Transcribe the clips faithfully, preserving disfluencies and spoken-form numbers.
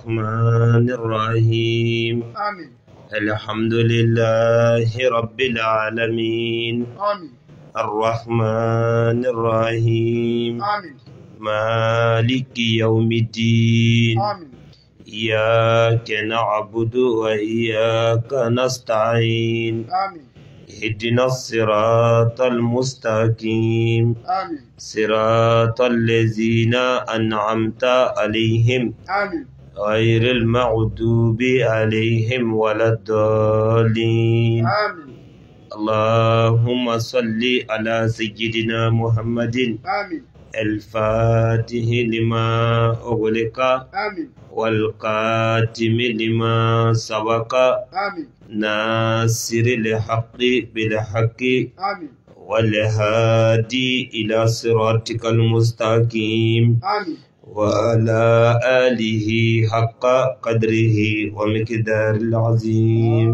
الرحمن الرحيم آمين. الحمد لله رب العالمين آمين. الرحمن الرحيم آمين. مالك يوم الدين آمين. إياك نعبد وإياك نستعين آمين. اهدنا الصراط المستقيم آمين. صراط الذين أنعمت عليهم آمين. غير المغضوب عليهم ولا الضالين آمين. اللهم صل على سيدنا محمد آمين. الفاتح لما أغلق آمين. والقاتم لما سبق آمين. ناصر الحق بالحق آمين. والهادي إلى صراطك المستقيم آمين. وعلى آله حق قدره ومقدار العظيم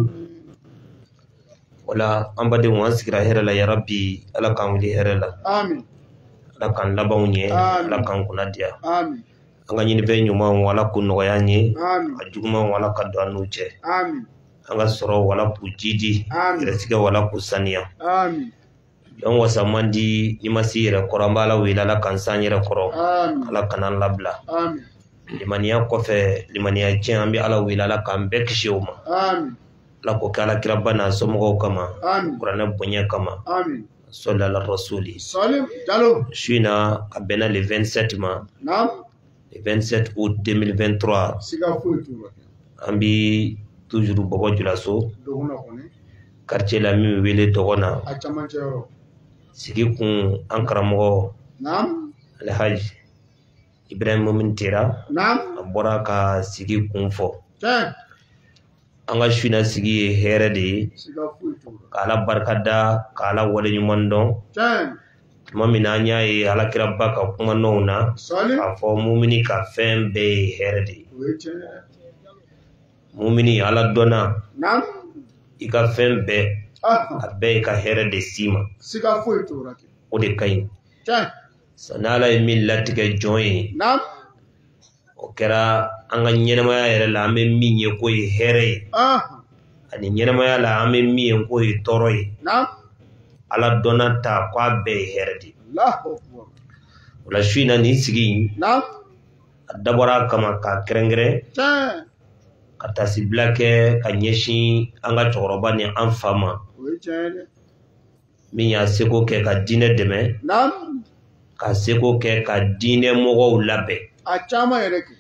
ولا أمبدي وانسكرا هرلا يا ربي ألا كان ولي هرلا آمين. ألا كان لباوني ألا كان كناديا آمين anga nyini be nyuma wala kuno yanye آمين. ajuguma wala kadwanuche آمين. anga soro wala pujidi آمين. resika wala kusania آمين. don wasamandi imasi yere korambala wila la kansanya yere koro آمين. ala kanan labla آمين. limaniya kofe limaniya chen ambi ala wila la kambe kishoma آمين. la ko kala kirabana somo kama آمين. qur'ana bonya kama آمين. sallallahu rasuli Salim Diallo. shina abena le vingt-sept ma Naam. le vingt-sept août deux mille vingt-trois Siga fuitu. ambi toujours bobo julaso Doguna kone. quartier la mi wele togona Achamanchero. sigi kun an karamɔgɔ Naam. alhaji ibrahim mintira Naam. a bɔra ka sigi kun fɔ Ten. an ka suina sigi ye hɛrɛ de ye Siga fuitu. k'ala barika da k'ala wale ɲuman dɔn Ten. tuma min na an y'a ye alakira ba ka kumanɔw na Salim. k'a fɔ mumini ka fɛn bɛɛ ye hɛrɛ de ye Weche. mumini ala dɔnna Naam. i ka fɛn bɛɛ Ah. a bɛɛ ye ka hɛrɛ de s'i ma Siga fuitu rake. o de ka ɲi Ten. sani ala ye min latigɛ jɔn ye Naam. o kɛra an ka ɲɛnamaya yɛrɛ la an bɛ min ye k'o ye hɛrɛ ye Ah. ani ɲɛnamaya la an bɛ min ye k'o ye tɔɔrɔ ye Naam. ala dɔnna ta k'a bɛɛ ye hɛrɛ de ye Allahu Akbar. o la su in na nin sigi Naam. a dabɔra a kama k'a kɛrɛnkɛrɛn Ten. ka tasibila kɛ ka ɲɛsin an ka cɛkɔrɔba ni an fa ma Weche. min y'a seko kɛ ka diinɛ dɛmɛ Naam. ka seko kɛ ka diinɛ mɔgɔw labɛn Achama yereke.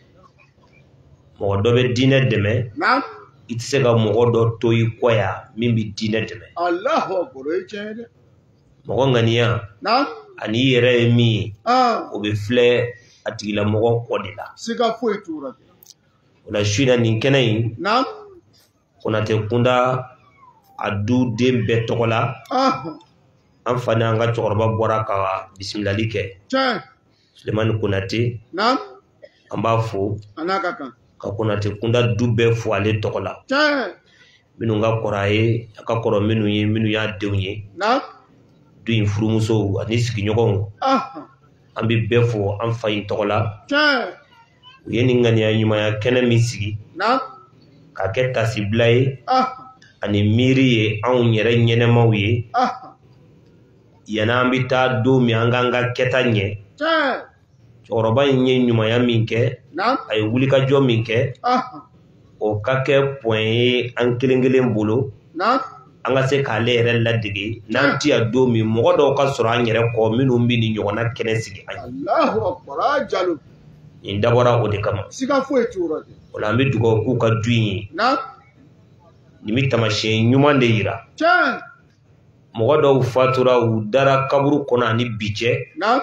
mɔgɔ dɔ bɛ diinɛ dɛmɛ Naam. i tɛ se ka mɔgɔ dɔ to i kɔ yan min bɛ diinɛ dɛmɛ Allahu Akbar. Weche. mɔgɔ ŋaniya Naam. ani i yɛrɛ ye min ye Ah. o bɛ filɛ a tigilamɔgɔ kɔ de la Siga fuitu rake. o la su in na nin kɛnɛ in Naam. Konate kunda a du den bɛɛ tɔgɔ la Ah. an fa ni an ka cɛkɔrɔba bɔra ka bisimilali kɛ Ten. Sulemani Konate Naam. an b'a fo Anaka kan. ka Konate kunda du bɛɛ fo ale tɔgɔ la Ten. minnu ka kɔrɔ a ye a ka kɔrɔ minnu ye minnu y'a denw ye Naam. du in furumusow ani sigiɲɔgɔnw Ah. an bɛ bɛɛ fo an fa in tɔgɔ la Ten. u ye nin ŋaniya ɲumanya kɛnɛ min sigi Naam. k'a kɛ tasibila ye Ah. ani miiri ye anw yɛrɛ ɲɛnɛmaw ye Ah. yan'an bɛ taa don min an k'an ka kɛta ɲɛ Ten. cɛkɔrɔba in ye ɲumanya min kɛ Naam. a ye wulikajɔ min kɛ Ah. o ka kɛ pɔn ye an kelen kelen bolo Naam. an ka se k'ale yɛrɛ ladege n'an ti yan don min mɔgɔ dɔw ka sɔrɔ an yɛrɛ kɔ minnu bɛ nin ɲɔgɔnna kɛnɛ sigi an ye Allahu Akbar. Jalo. nin dabɔra o de kama Siga fuitu rake. o la an bɛ dugawu k'u ka du in ye Naam. nin bɛ taamasiyɛn ɲuman de yira Ten. mɔgɔ dɔw fatura u dara kaburu kɔnɔ ani bi cɛ Naam.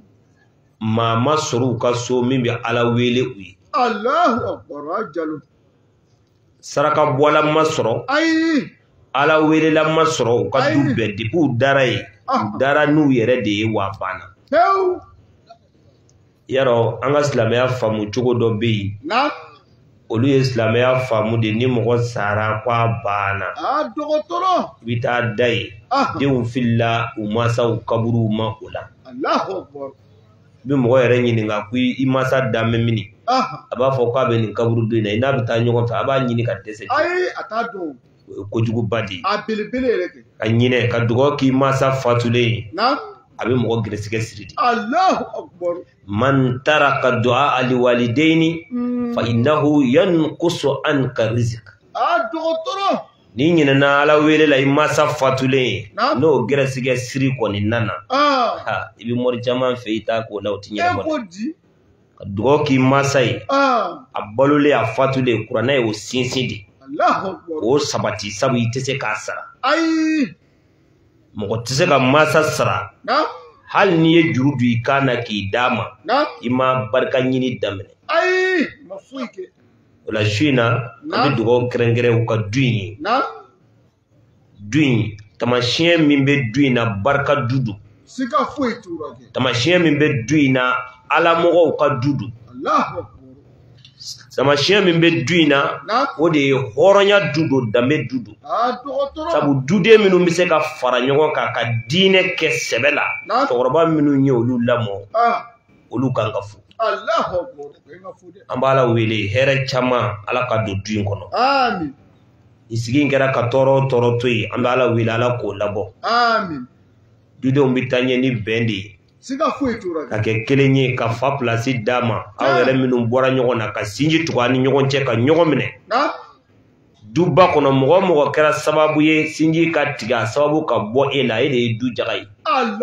maa ma sɔrɔ u ka so min bɛ ala wele u ye Allahu Akbar. Jalo. saraka bɔla ma sɔrɔ Ayi. ala welela ma sɔrɔ u ka du Ayi. bɛɛ depuis u dara ye Ah. u dara n'u yɛrɛ de ye wa banna Peu. yarɔ an ka silamɛya faamu cogo dɔ bɛ yen Naam. olu ye silamɛya faamu de ni mɔgɔ sara k'a banna Ah. Dogotoro. i bɛ taa da ye Ah. denw filila u mansaw kaburuw ma o la Allahu Akbar. bi mɔgɔ yɛrɛ ɲininka ko i masa danbɛ mini a b'a fɔ k'a bɛ nin kaburu don in na i n'a bɛ taa ɲɔgɔn fɛ a b'a ɲini ka dɛsɛ ayi a t'a dɔn kojuguba de a belebele yɛrɛ kɛ ka ɲinɛ ka dugawu k'i masa fatulen na a bɛ mɔgɔ gɛrɛsɛgɛ siri de Allahu akbar man taraka du'a aliwalidaini fa innahu yanqusu anka rizq a dɔgɔtɔrɔ ni ɲinɛna ala wele la i masa fatulen n'o gɛrɛsɛgɛ siri kɔni nana ha i bɛ mɔri caman fɛ i t'a k'o la o tɛ ɲɛnabɔ ka dugawu k'i masa ye a balolen a fatulen kuranɛ ye o sinsin de o sabati sabu i tɛ se k'a sara ayi mɔgɔ tɛ se ka masa sara hali n'i ye juru don i kan na k'i d'a ma i ma barika ɲini daminɛ ayi ma foyi kɛ o la su in na an bɛ dugawu kɛrɛnkɛrɛn u ka du in ye du in tamasiyɛn min bɛ du in na barika du don siga foyi t'u la kɛ tamasiyɛn min bɛ du in na alamɔgɔw ka du don tamasiyɛn min bɛ du in na o de ye hɔrɔnya du don danbe du don sabu duden minnu bɛ se ka fara ɲɔgɔn kan ka diinɛ kɛ sɛbɛ la cɛkɔrɔba minnu ye olu lamɔ olu kan ka fo an b'a la wele hɛrɛ caman ala ka don du in kɔnɔ i sigi in kɛra ka tɔɔrɔ tɔɔrɔ to yen an bɛ ala wele ala k'o labɔ dudenw bɛ taa ɲɛ ni bɛn de ye ka kɛ kelen ye ka fa pilasi d'a ma aw yɛrɛ minnu bɔra ɲɔgɔn na ka sinji tugu ani ɲɔgɔn cɛ ka ɲɔgɔn minɛ duba kɔnɔ mɔgɔ mɔgɔ kɛra sababu ye sinji ka tigɛ a sababu ka bɔ e la e de ye du jaga ye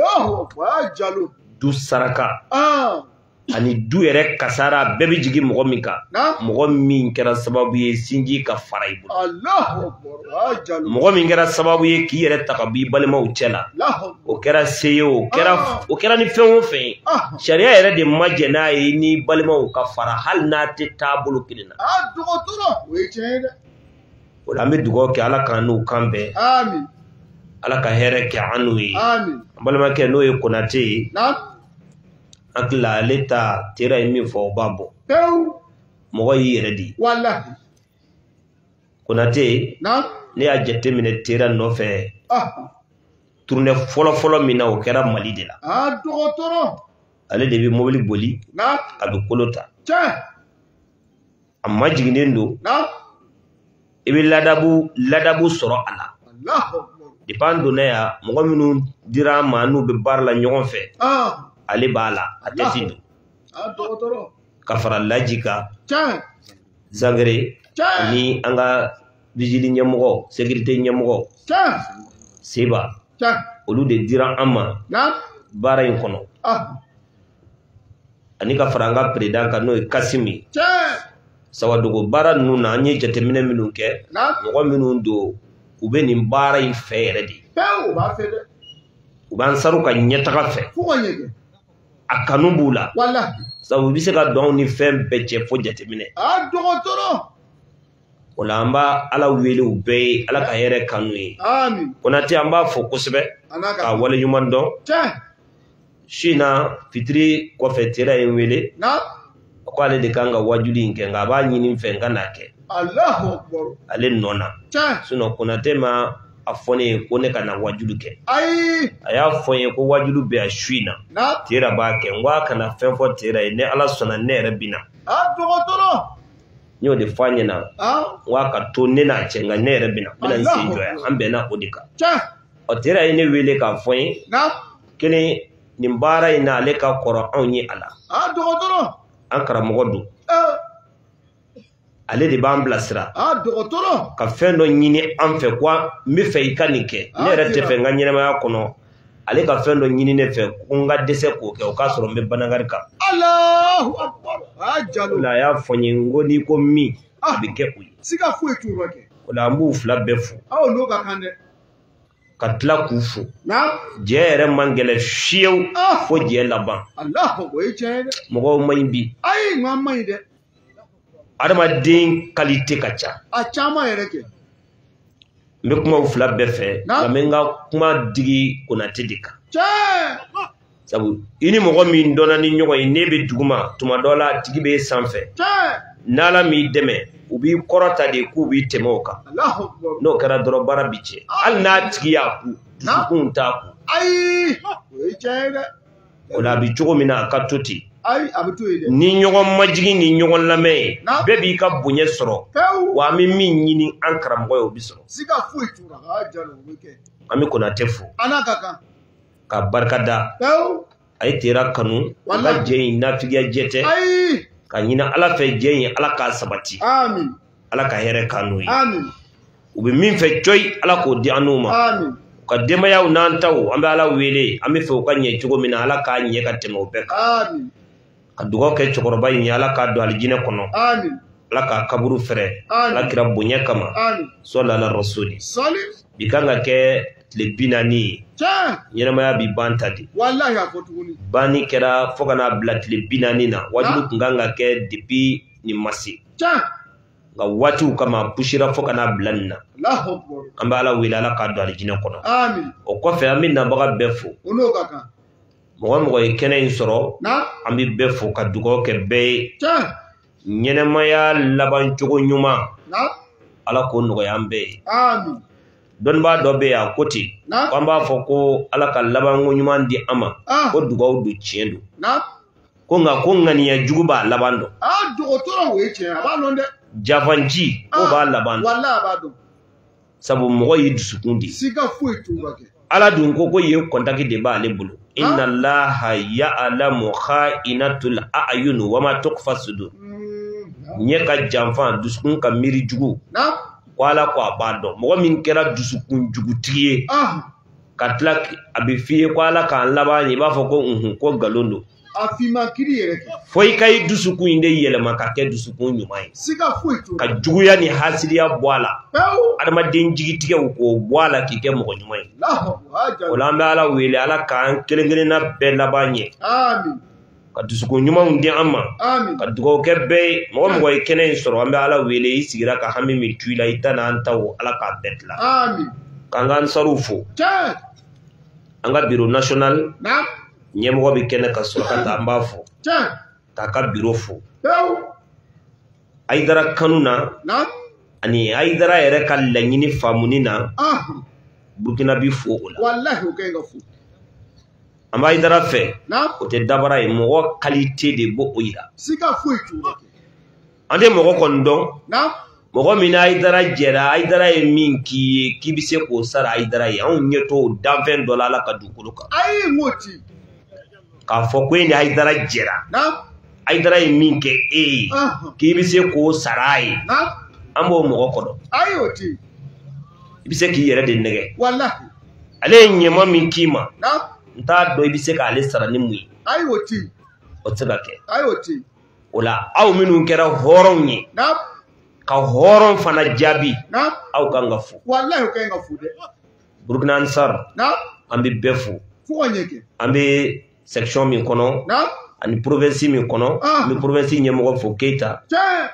du saraka ani du yɛrɛ kasara bɛɛ bɛ jigin mɔgɔ min kan mɔgɔ min kɛra sababu ye sinji ka fara i bolo mɔgɔ min kɛra sababu ye k'i yɛrɛ ta ka bɔ i balimaw cɛ la o kɛra se ye o kɛra o kɛra ni fɛn o fɛn ye sariya yɛrɛ de ma jɛ n'a ye ni balimaw ka fara hali n'a tɛ taabolo kelen na o la an bɛ dugawu kɛ ala k'an n'u kan bɛn ala ka hɛrɛ kɛ an n'u ye an balimakɛ n'o ye konate ye hakili la ale ta tera ye min fɔ o b'a bɔ mɔgɔ y'i yɛrɛ de konate ne y'a jateminɛ tera nɔfɛ turunɛ fɔlɔfɔlɔ min na o kɛra mali de la ale de bɛ mobili boli a bɛ kolo ta a ma jiginnen don i bɛ ladabu ladabu sɔrɔ a la depuis an donna yan mɔgɔ minnu dira an ma n'u bɛ baara la ɲɔgɔn fɛ ale b'a la a tɛ si don ka fara laji kan zangere ni an ka vigili ɲɛmɔgɔ sécurité ɲɛmɔgɔ seba olu de dira an ma baara in kɔnɔ ani ka fara an ka président kan n'o ye kasimi sawadogo baara ninnu na an ye jateminɛ minnu kɛ mɔgɔ minnu don u bɛ nin baara in fɛ yɛrɛ de u b'an saru ka ɲɛtaga fɛ a kanu b'u la sabu u bɛ se ka dɔn ni fɛn bɛɛ cɛ fo jateminɛ o la an b'a ala wele u bɛɛ ye ala ka hɛrɛ kanu ye konate an b'a fɔ kosɛbɛ k'a wale ɲuman dɔn su in na fitiri kɔfɛ tera ye n wele a ko ale de kan ka wajuli in kɛ nka a b'a ɲini n fɛ n ka n'a kɛ ale nɔ na sinon konate ma a fɔ ne ye ko ne ka na wajulu kɛ a y'a fɔ n ye ko wajulu bɛ yan su in na tera b'a kɛ n ko a kana fɛn fɔ tera ye ne ala sɔnna ne yɛrɛ bɛ na n y'o de fɔ a ɲɛna n ko a ka to ne n'a cɛ nka ne yɛrɛ bɛ na n bɛna n sen jɔ yan an bɛnna o de kan ɔ tera ye ne wele k'a fɔ n ye kelen nin baara in na ale ka kɔrɔ anw ye a la an karamɔgɔ don ale de b'an bilasira ka fɛn dɔ ɲini an fɛ ko n bɛ fɛ i ka nin kɛ ne yɛrɛ tɛ fɛ n ka ɲɛnamaya kɔnɔ ale ka fɛn dɔ ɲini ne fɛ ko n ka dɛsɛ k'o kɛ o k'a sɔrɔ n bɛ banagari kan o la a y'a fɔ n ye n ko n'i ko min a bɛ kɛ o ye o la an b'u fila bɛɛ fo ka tila k'u fo jɛ yɛrɛ man gɛlɛ fiyewu fo jɛ laban mɔgɔw man ɲi bi adamaden qualité ka ca n bɛ kumaw fila bɛɛ fɛ nka n bɛ n ka kuma digi konate de kan sabu i ni mɔgɔ min dɔnna ni ɲɔgɔn ye n'e bɛ duguma tuma dɔ la a tigi bɛ sanfɛ n'ala m'i dɛmɛ u b'i kɔrɔta de k'u b'i tɛmɛ o kan n'o kɛra dɔrɔn baara bi cɛ hali n'a tigi y'a ku dusukun t'a ku Ola bi cogo mina ka toti. Ai abuto ide. Ni ɲɔgɔn majigi ni ɲɔgɔn lamɛn. Bɛɛ b'i ka bonya sɔrɔ. Wa an bɛ min ɲini an karamɔgɔ ye o bi sɔrɔ. Sika foyi t'u la. A jalo o bɛ kɛ. An bɛ Konate fo. Ana ka kan. Ka barika da. A ye tera kanu. Ka jɛ in nafigiya jɛ tɛ. Ayi. Ka ɲini Ala fɛ jɛ in Ala k'a sabati. Amin. Ala ka hɛrɛ k'an n'o ye. Amin. U bɛ min fɛ coyi Ala k'o di an n'u ma. Amin. Ka denbayaw n'an taw an bɛ Ala wele an bɛ fɛ u ka ɲɛ cogo min na Ala k'a ɲɛ ka tɛmɛ o bɛɛ kan. Amin. Ka dugawu kɛ cɛkɔrɔba in ye Ala k'a don alijinɛ kɔnɔ. Amin. Ala k'a kaburu fɛrɛ. Ala kira bonya kama. Amin. Sallallahu alaihi rasuli. Sali. Bi kan ka kɛ tile bi naani ye. Tiɲɛ. Ɲɛnamaya bi ban ta de. Wallahi a fɔ tuguni. Banni kɛra fo ka n'a bila tile bi naani na. Wajibi kun kan ka kɛ depuis nin ma se. Tiɲɛ. Nka waatiw kama pusira fo ka n'a bila nin na. Allahu akbar. An bɛ Ala wele Ala k'a don alijinɛ kɔnɔ. Amin. O kɔfɛ an bɛ nabaga bɛɛ fo. O n'o ka kan. Mɔgɔ mɔgɔ ye kɛnɛ in sɔrɔ. Na. An bɛ bɛɛ fo ka dugawu kɛ bɛɛ ye. Tiɲɛ. Ɲɛnɛmaya laban cogo ɲuman. Na. Ala k'o nɔgɔya an bɛɛ ye. Amin. Dɔnnibaa dɔ bɛ yen a ko ten. Na. K'an b'a fɔ ko Ala ka labanko ɲuman di an ma. Ko dugawu don tiɲɛ don. Na. Ko nka ko ŋaniya jugu b'a laban dɔn. Ah dɔgɔtɔrɔ o ye tiɲɛ a b'a dɔn dɛ. Jafanji o b'a laban dɔn. Wallahi a b'a dɔn. Sabu mɔgɔ y'i dusukun di. Siga foyi t'u la kɛ. Ala dun ko ko yen kɔntaki de b'ale bolo. Inna Allaha ya'lamu kha'inatul a'yun wa ma tukhfa sudur. Ɲɛ ka janfa dusukun ka miiri jugu. Na. Ko Ala ko a b'a dɔn. Mɔgɔ min kɛra dusukun jugutigi ye. Ka tila a bɛ f'i ye ko Ala k'an laban ye i b'a fɔ ko unhun ko nkalon don. A finma kiri yɛrɛ kɛ. Fo i ka i dusukun in de yɛlɛma ka kɛ dusukun ɲuman ye. Siga foyi t'u la. Ka juguya ni hasidiya bɔ a la. Pewu. Adamaden jigitigɛw k'o bɔ a la k'i kɛ mɔgɔ ɲuman ye. O la an bɛ Ala wele Ala k'an kelen kelenna bɛɛ laban ɲɛ. Amin. Ka dusukun ɲumanw di an ma. Amin. Ka dugawu kɛ bɛɛ ye mɔgɔ mɔgɔ ye kɛnɛ in sɔrɔ an bɛ Ala wele i sigira ka hami min tu i la i ta n'an taw Ala k'a bɛɛ dilan. Amin. K'an ka ansaruw fo. Tiɲɛ. An ka bureau national. Na. Ɲɛmɔgɔ bɛ kɛnɛ ka sɔrɔ ka taa an b'a fo. Tiɲɛ. K'a ka bureau fo. Pewu. Ayidara kanu na. Na. Ani Ayidara yɛrɛ ka laɲini faamuni na. Burkina bi fo o la. Wallahi o kɛn ka fo. An b'a Ayidara fɛ. Na. O tɛ dabara ye mɔgɔ qualité de b'o o yira. Siga foyi t'u la. An tɛ mɔgɔ kɔni dɔn. Na. Mɔgɔ min Ayidara jɛra Ayidara ye min k'i ye k'i bɛ se k'o sara Ayidara ye anw ɲɛ t'o danfɛn dɔ la Ala ka dugukolo kan. Ayi m'o ti. K'a fɔ ko e ni Ayidara jɛra. Na. Ayidara ye min kɛ e ye k'i bɛ se k'o sara a ye. Na. An b'o mɔgɔ kɔrɔ. Ayi o ti. I bɛ se k'i yɛrɛ de nɛgɛ. Wallahi. Ale ye ɲɛma min k'i ma. Na. N t'a dɔn i bɛ se k'ale sara ni mun ye. Ayi o ti. O tɛ se ka kɛ. Ayi o ti. O la aw minnu kɛra hɔrɔnw ye. Na. Ka hɔrɔn fana jaabi. Na. Aw kan ka fo. Wallahi o kɛn ka fo dɛ. Burkina Ansar. Na. An bɛ bɛɛ fo. Fo ka ɲɛ kɛ. An bɛ section min kɔnɔ. Na. Ani province min kɔnɔ. An bɛ province ɲɛmɔgɔ fo Keita. Tiɲɛ.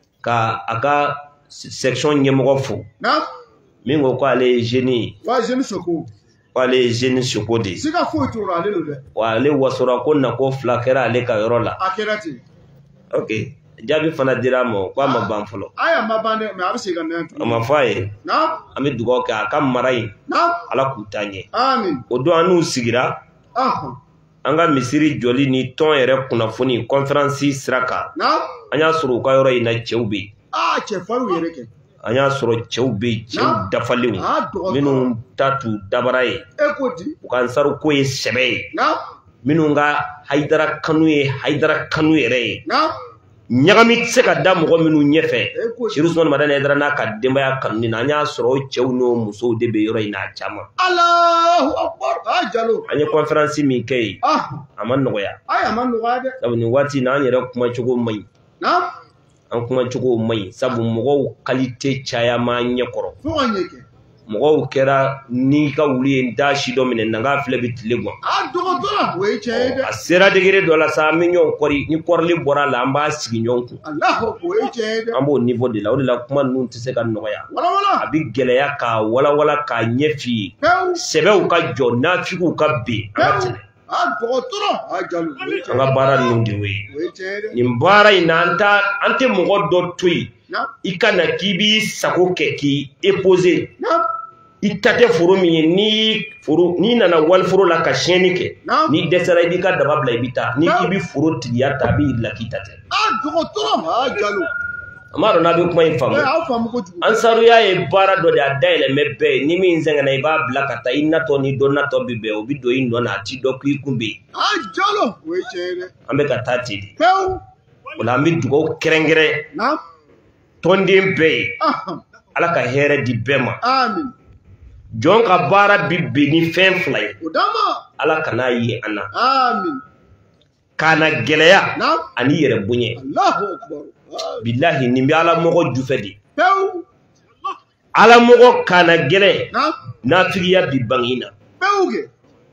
Ka a ka section ɲɛmɔgɔ fo. Na. Min ko k'ale ye jeune ye. Wa jeune Soko. K'ale ye jeune Soko de ye. Siga foyi t'o la ale don dɛ. Wa ale wasora ko nako fila kɛra ale ka yɔrɔ la. A kɛra ten. Ok. Jaabi fana dira a ma ko a ma ban fɔlɔ. A ma ban dɛ mais a bɛ segin ka na tuguni. A ma fɔ a ye. Na. An bɛ dugawu kɛ a ka mara in. Na. Ala k'u taa ɲɛ. Amin. O don an n'u sigira. Ahun. An ka misiri jɔli ni tɔn yɛrɛ kunnafoni conférence sira kan. Na. An y'a sɔrɔ u ka yɔrɔ in na cɛw bɛ yen. Ah cɛfarinw yɛrɛ kɛ. An y'a sɔrɔ cɛw bɛ yen cɛw dafalenw minnu ta t'u dabara ye. E ko di. U ka ansaru ko ye sɛbɛ ye. Na. Minnu ka Ayidara kanu ye Ayidara kanu yɛrɛ ye. Na. Ɲagami tɛ se ka da mɔgɔ minnu ɲɛfɛ. Seku Usumani Madani Ayidara n'a ka denbaya kanuni na an y'a sɔrɔ o cɛw n'o musow de bɛ yɔrɔ in na a caman. Alahu akbar. A jalo. An ye conférence min kɛ yen. A ma nɔgɔya. Ayi a ma nɔgɔya dɛ. Sabu nin waati in na an yɛrɛ kumacogo man ɲi. Na. An kumacogo man ɲi sabu mɔgɔw qualité cayaman ɲɛkɔrɔ. Fo ka ɲɛ kɛ. Mɔgɔw kɛra n'i ka wuli ye n da si dɔ minɛ nanga filɛ bɛ tile gan. A dɔgɔtɔrɔ o ye tiɲɛ ye dɛ. A sera degré dɔ la sa an bɛ ɲɔgɔn kɔri ni kɔrɔli bɔra a la an b'a sigi ɲɔgɔn kun. Alahu o ye tiɲɛ ye dɛ. An b'o niveau de la o de la kuma ninnu tɛ se ka nɔgɔya. Walawala. A bɛ gɛlɛya k'a walawala k'a ɲɛ f'i ye. Sɛbɛw ka jɔ nafigiw ka ben an ka tɛmɛ. A dɔgɔtɔrɔ a jalo. An ka baara ninnu de y'o ye. O ye tiɲɛ ye dɛ. Nin baara in na an t'a an tɛ mɔgɔ dɔ to yen. I ka na k'i b'i sago kɛ k'i époser. I itate furu mi ni furu ni nana wal furu la ka sheni ke ni desera di ka daba bla ibita ni ibi furu tiya tabi la kitate ah dogotora ha jalo amaro na be kuma infamu ansaru ya e bara do da daile mebe ni mi nzenga na iba bla kata inna to ni donna to bibe obi do indo na ti do ku ikumbe ah jalo we chere ambe kata ti di pew wala ambi dugo kerengere na tondi be ala ka here di bema amin jon ka bara bibbe ni fen fly udama ala kana yi ana amin kana geleya ani yere bunye Allahu akbar billahi ni ala mogo jufedi pew ala mogo kana gele na na fiya bi bangina pewge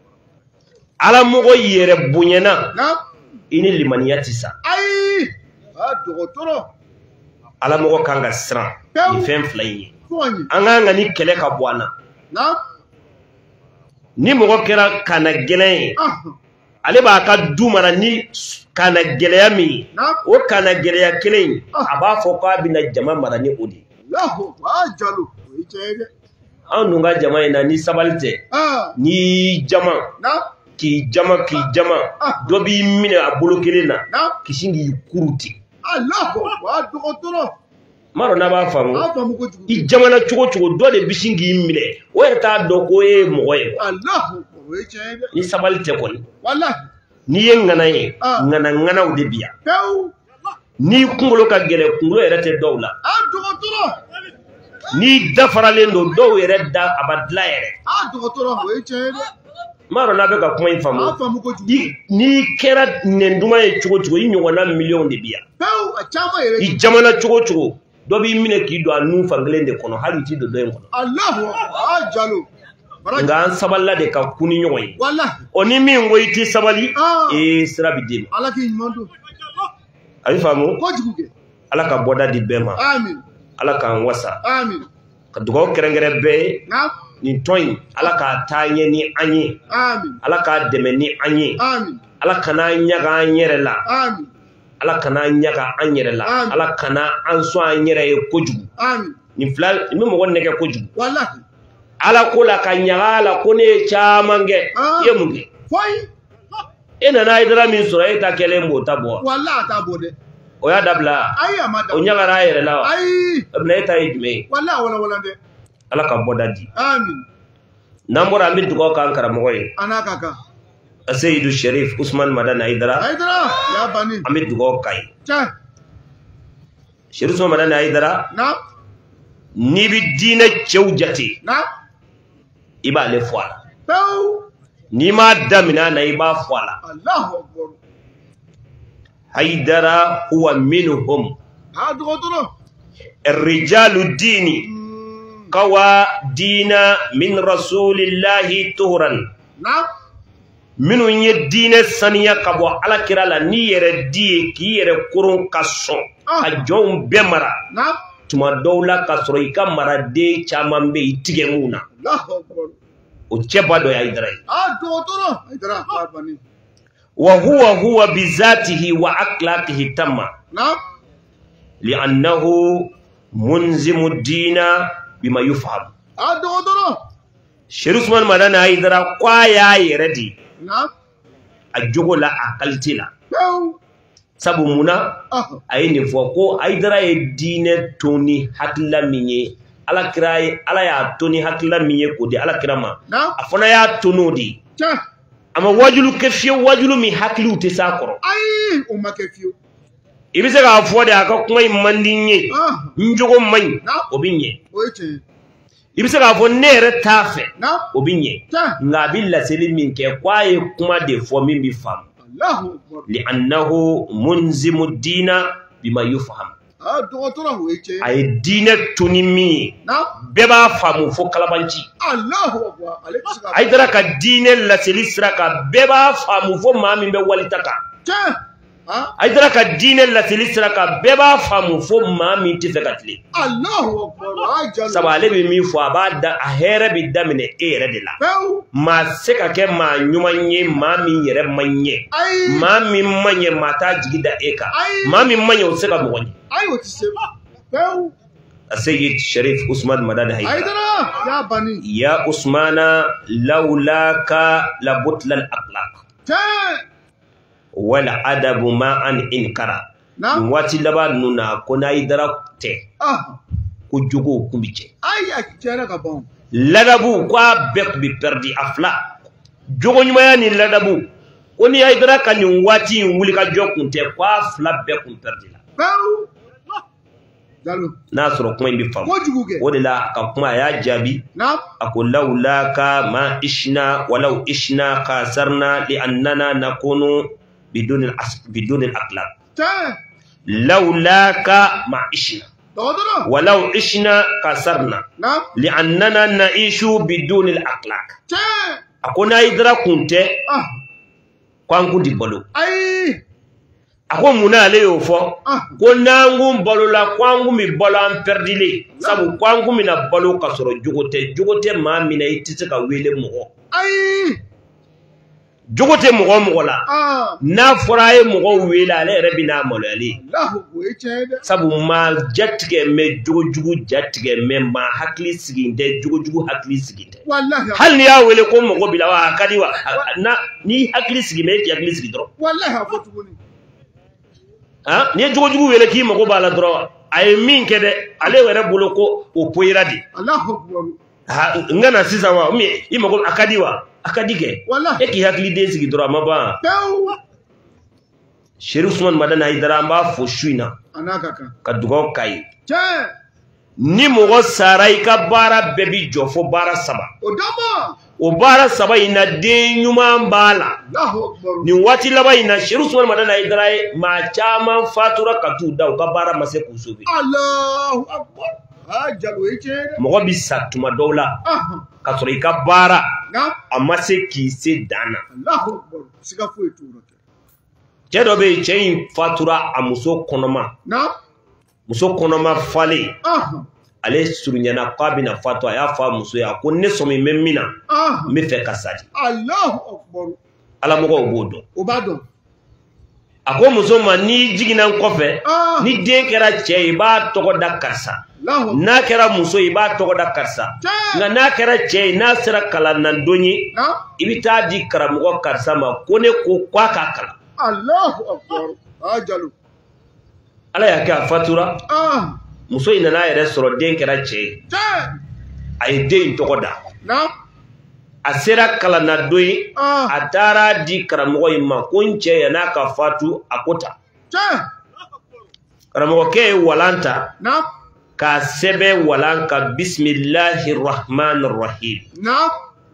ala mogo yere bunyena na ini limaniyati sa ai ah dogotoro ala mogo kanga sra ni fen fly soñi anga ngani kele ka bwana na ni mogo kera kana gele ah ale ba ka dumara ni kana geleya mi o kana geleya kelen aba fo ko abina jama mara ni odi Allahu ajalu we chere an nunga jama ina ni sabalte ah ni jama na ki jama ki jama do bi mine abulu kelena na kishingi kuruti Allahu wa dogotoro maro na ba famu ah famu ko jugu i jama na chugo chugo do de bishingi mine o ta do ko e mo e Allahu we chere ni sabalte kon wallahi ni yengana ye ngana ngana ude biya pew ni kungolo ka gele kungolo yere te dowla ah dogotoro ni dafaralen do dow yere da abadla yere ah dogotoro we chere maro na be ka kuma infamu ah famu ko jugu ni kera nenduma ye chugo chugo yi nyona million de biya pew a chama yere i jamana chugo chugo do bi mine ki do anu fanglende kono hali ti do do en kono Allahu ajalu nga an saballa de ka kuni nyoy wallahi oni mi ngoy ti sabali ah e sira bidin ala ki mondo ali famu ko jugu ala ka boda di bema amin ala ka wasa amin ka dugo kerengere be na ni toy ala ka tanye ni anyi amin ala ka deme ni anyi amin ala kana nyaga anyere la amin ala kana nyaga anyere la ala kana anso anyere e kojugu amin ni flal mi mo wonne ke kojugu wallahi ala kula ka nyaga ala kone chamange yemunge foi ena na idra min sura ita kele mbota bo wallahi ta bode o ya dabla ai amada o nyaga ra yere la ai abna ita idme wallahi wala wala de ala ka boda di amin namora min dugo kan kara moy ana kaka Sayyid Sharif Usman Madana Idra Idra ya bani amit dugo kai cha Sharif Usman Madana Idra na ni bi dina chewjati na iba le foala pew ni ma damina na iba foala Allahu akbar Haidara huwa minhum ha dogotoro الرجال الدين قوى دين من رسول الله طهرا na منو يدين سنيا كبو على كرالا نير دي كير كورون كاسون اجون بمرا na tuma dawla kasro ikamara de chaman be itigemuna Allahu akbar o chebado ya idra ah dogotoro Idra ya bani wa huwa huwa bizatihi wa akhlaqihi tamma na li'annahu munzimu dina bima yufham ah dogotoro Sharif Usman Madana Idra kwa ya yeredi na ajogola akaltila pew sabu muna ah ayini foko Idra e dine toni hakla minye ala kirai ala ya toni hakla minye kodi ala kirama na afona ya tonodi cha ama wajulu kefiyo wajulu mi hakli ute sakoro ai umma kefiyo ibise ka afode aka kuma imandinye ah njogo man na obinye oche ibise ka afo nere tafe na obinye cha nga billa selimin ke kwaye kuma de fo min bi fam Allahu akbar li annahu munzimu dina bima yufham ah dogotoro oche ay dine toni mi na beba famu fo kalabanci Allahu akbar alexika ay dara ka dine la selisra ka beba famu fo mami be walitaka cha ah ay dara ka dine la selisra ka beba famu fo mami tifekatli Allahu akbar ajalu sabale bi mi fo abada a here bi damine ere de la pew ma seka ke ma nyumanye mami yere manye ai mami manye mata jigida eka Ai. mami manye o seka mo woni ai wati se pew السيد شريف عثمان مدان هيدرا هيدرا يا بني يا عثمان لولاك لبطل الأخلاق والأدب ما أن إنكر نعم واتي لبا نونا كنا هيدرا تي اه كجوكو كمبيتي اي اكيانا كبون لدبو كوا بيك بي پردي أفلاق jogo nyuma ni ladabu oni haidara kan wati wuli ka jokun te kwa fla be kun perdi la baw dalu nasro kuma bi fam wojuguge wodila ka kuma ya jabi na aqul laulaka ma ishna walau ishna qasarna li annana nakunu bidun al bidun al aqlab ta laulaka ma ishna دودرا ولو عشنا كسرنا نعم لأننا نعيش بدون الأخلاق تا أكون هيدرا كنت اه كwangu di bolo اي ako muna le yo fo ah ko nangu bolo la kwangu mi bolo am perdile sabu kwangu mi na bolo ka soro jugote jugote ma mi na itite ka wele mo اي jugote mo mo la اه na foraye mo wele ale rebina mo le lahu wechede sabu ma jattige me jugo jugo jattige me ma hakli siginde jugo jugo hakli siginde والله hal ni ya wele ko mo bila wa kadi wa na ni hakli sigime ki hakli sigidro والله افوتوني ah ni jugo jugo wele ki mo bala dro ay min kede ale were bolo ko o poiradi الله اكبر ha ngana sisa wa mi imo ko akadi wa akadi ke والله e ki hakli de sigidro amaba تو Sheikh Usman Madana Haidara mba fo shuina انا كاكا ka dugo kai تا ni mo sarai ka bara bebi jofo bara saba ودما o bara saba ina de nyuma mbala الله اكبر ni wati laba ina Sheikh Usman Madana Haidara ma chama fatura katu da ka bara mase kusubi الله اكبر اجل ويچه mo bi satuma dawla اه ka sori ka bara نعم amma se ki se dana الله اكبر سيغا فويتورو jedo be chain fatura amuso konoma نعم muso konoma fale اه ale surunyana qabina fatwa ya fa muso ya ko ne somi memina اه me fe kasadi الله اكبر ala mo ko bodo وبعدهم ako muso ma ni jigina nkofe اه ni den kera che iba toko da karsa له na kera muso iba toko da karsa nga na kera che na sira kala nan donyi نعم ibita di karamugo karsa ma kone ko kwa ka kala الله اكبر اجل ala ya ka fatura اه muso ina na yere soro den kera che تا ay den toko da نعم asira kala na doyi اه atara di karamugo imma kunche ya na ka fatu akota تا karamugo ke walanta نعم ka sebe walanka bismillahir rahmanir rahim نعم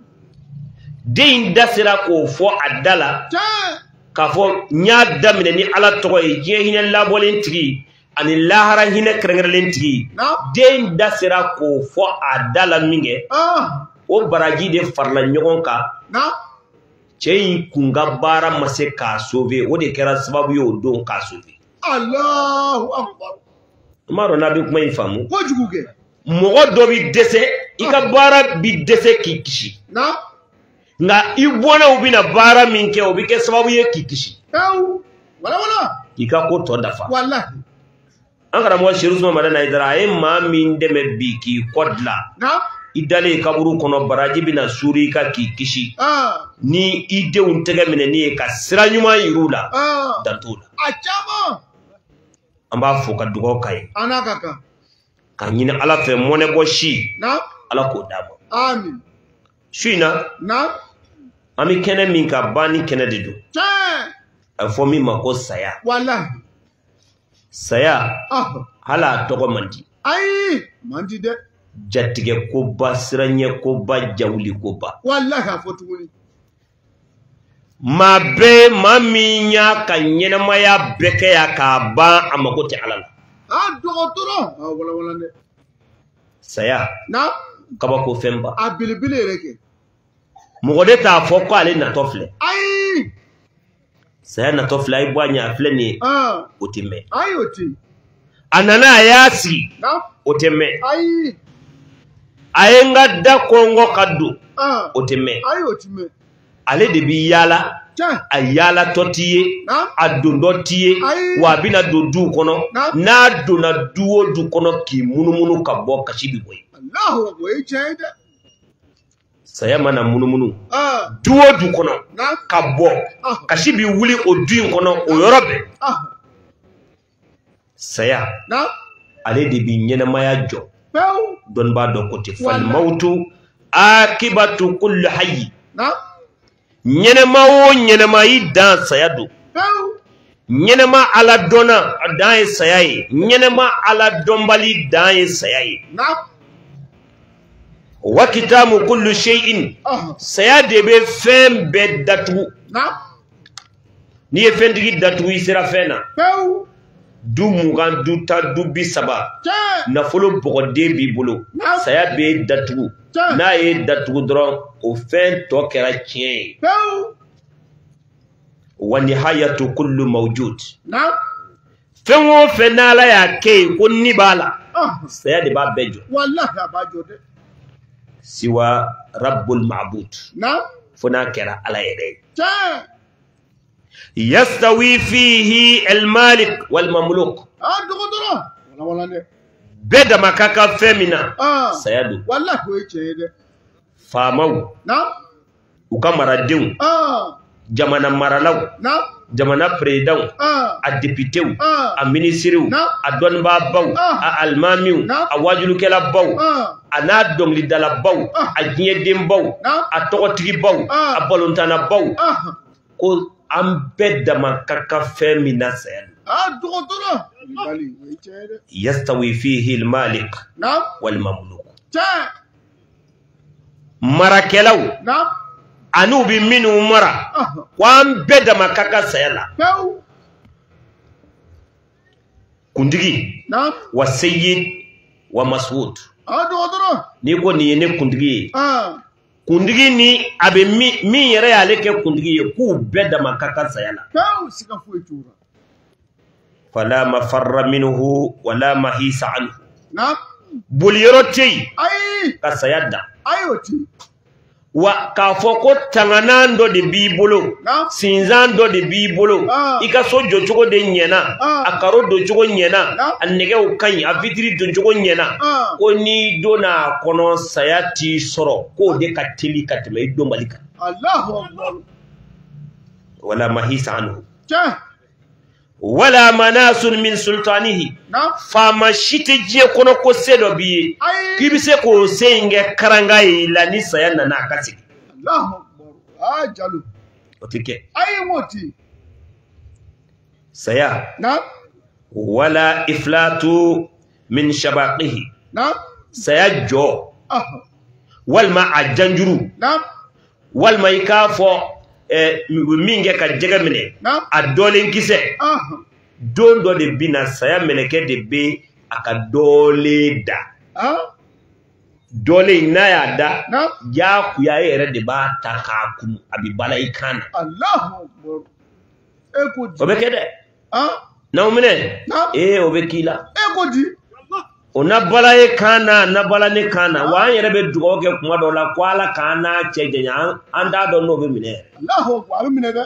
din dasira ko fo adala تا ka fo nya damine ni ala to e je hinen labolin tigi ani lahara hine krengerlen tigi نعم din dasira ko fo adala minge اه o baraji de farla nyogon ka نعم cey kunga bara mase ka sauver o de kera sababu yo don ka sauver الله اكبر maro na bi kuma ifamu وجوجه mogo do bi dese ika bara bi dese ki kishi نعم nga ibona ubina bara minke obike sababu ye kikishi تو ولا ولا ika ko to dafa والله angara mo Sheikh Usman Madana Haidara e ma min deme biki kodla نعم idale kaburu kono baraji bina suri ka kikishi اه ni ide untege mine ni ka sira nyuma yirula اه dantula اچما amba fo ka dugo kai انا كاكا ka nyina ala fe mone bo shi نعم ala ko dama امين shuina نعم ami kene min ka bani kene dedu تا afo mi mako saya والله saya اه hala togo mandi اي ماندي ده jattige ko ba siranye ko ba jawli ko ba والله افوتوني ma be ma minya ka nyenama ya beke ya ka ba amako ti alala اه دكتور اه ولا ولا ده saya نعم kaba ko femba abilibili reke mugode ta fo ko ale na tofle اي saya na tofle ay bwanya afle ni اه otime ايوتي anana yasi نعم otime اي ayenga da kongo kaddu اه otime ايوتي مي ale de bi yala a yala totiye a dondo tiye wa bina do du kono na dona duo du kono ki munumunu ka bo kasi bi boy Allahu akbar chede saya mana munumunu duo du kono ka bo kasi bi wuli o du kono o yorobe saya ale de bi nyena maya jo don ba do kote fal mautu akibatu kulli hayy nyenema wo nyenema yi dan sayadu nyenema ala dona dan sayayi nyenema ala dombali dan sayayi wa kitamu kullu shay'in sayade be fem be datu ni e fendigi datu isira fena du mugan du ta du bi saba na folo bogode bi bolo saya be datu na ye datu dron o fen to kera tien wa nihayatu kullu mawjud na fen wo fenala ya ke ko nibala saya de ba bejo wallahi abajo de siwa rabbul ma'bud na funa kera ala yede yastawi fihi al-malik wal mamluk ah dogodoro wala wala ne beda makaka femina ah sayadu wallahi ko chede famau na ukamara dew ah jamana maralaw na jamana predaw ah a députéw ah a ministrew a donba baw a almamiw a wajulukela baw a na dongli dala baw a jinyedem baw a togotigi baw a balontana baw ko am bedda makaka femina sayadu ah dogodoro bali chede yastawi fihi al-malik na wal mamluk cha marakelaw na anu bi minu mara wan beda makaka sayala kundigi na wa sayyid wa mas'ud ah dogodoro ni ko ni ne kundigi ah kundigi ni abe mi mi yere ya leke kundigi ku beda makaka sayala kaw sika fu tura fala mafarra minhu wala mahisa anhu na buliroti ai ka sayada ayoti wa ka foko tanganando de bibolo sinzando de bibolo ika so jojogo de nyena akaro do jogo nyena annege o kan a vitri do jogo nyena ko ni dona kono sayati soro ko de katili katme do malika Allahu akbar wala mahisa anhu cha wala manasun min sultanihi fama shite je kono ko sedo bi kibise ko senge karangai la ni sayana na kasi Allahu akbar ajalu otike ay moti saya na wala iflatu min shabaqihi na saya jo ah wal ma ajanjuru na wal ma ikafo eh minge ka jegamine a dole kise ah don do de bina saya meleke de be aka dole da ah dole na ya da na ya ku ya yere de ba takaku abi balai kana Allahu akbar eko di obekede ah na umene eh obekila eko di ona balai kana na balane kana wa yere be dugo ke kuma do la kwala kana chejenya anda do no be mine Allahu akbar abi mine de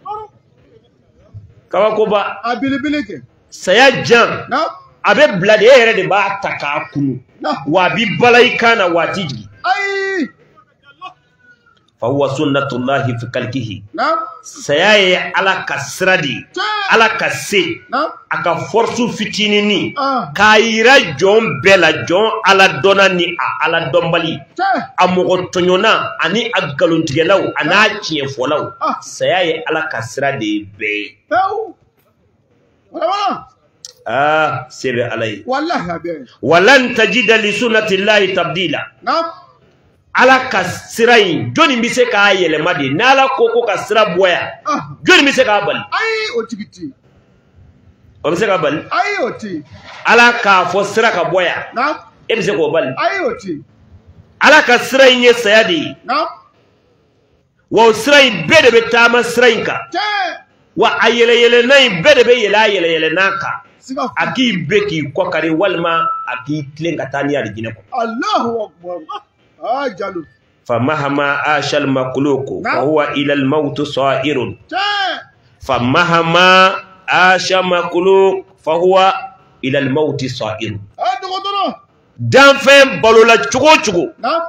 kawa ko ba abilibile ke saya jan na abe blade yere de ba takaku wa bi balai kana watiji ai fa huwa sunnatullahi fi kalkihi na sayaye ala kasradi ala kase aka forsu fitinini kaira jon bela jon ala dona ni a ala dombali amogo tonyona ani agaluntigelaw ana chiefolaw sayaye ala kasradi be wala ah sebe alai wallahi abi walan tajida li sunnati llahi tabdila na ala kasrai joni mise ka yele madi nala koko kasra boya joni mise ka bal ai otigiti o mise ka bal ai oti ala ka fo sira ka boya na e mise ko bal ai oti ala kasrai nye sayadi na wa srai bede be tama srainka wa ayele yele nay bede be yela yele yele naka aki beki ko kare walma aki klenga tani ya dijine ko Allahu akbar ajalu فمهما عاش المخلوق فهو إلى الموت صائر فمهما عاش مخلوق فهو إلى الموت صائر دانفين بالو لا تشوكو تشوكو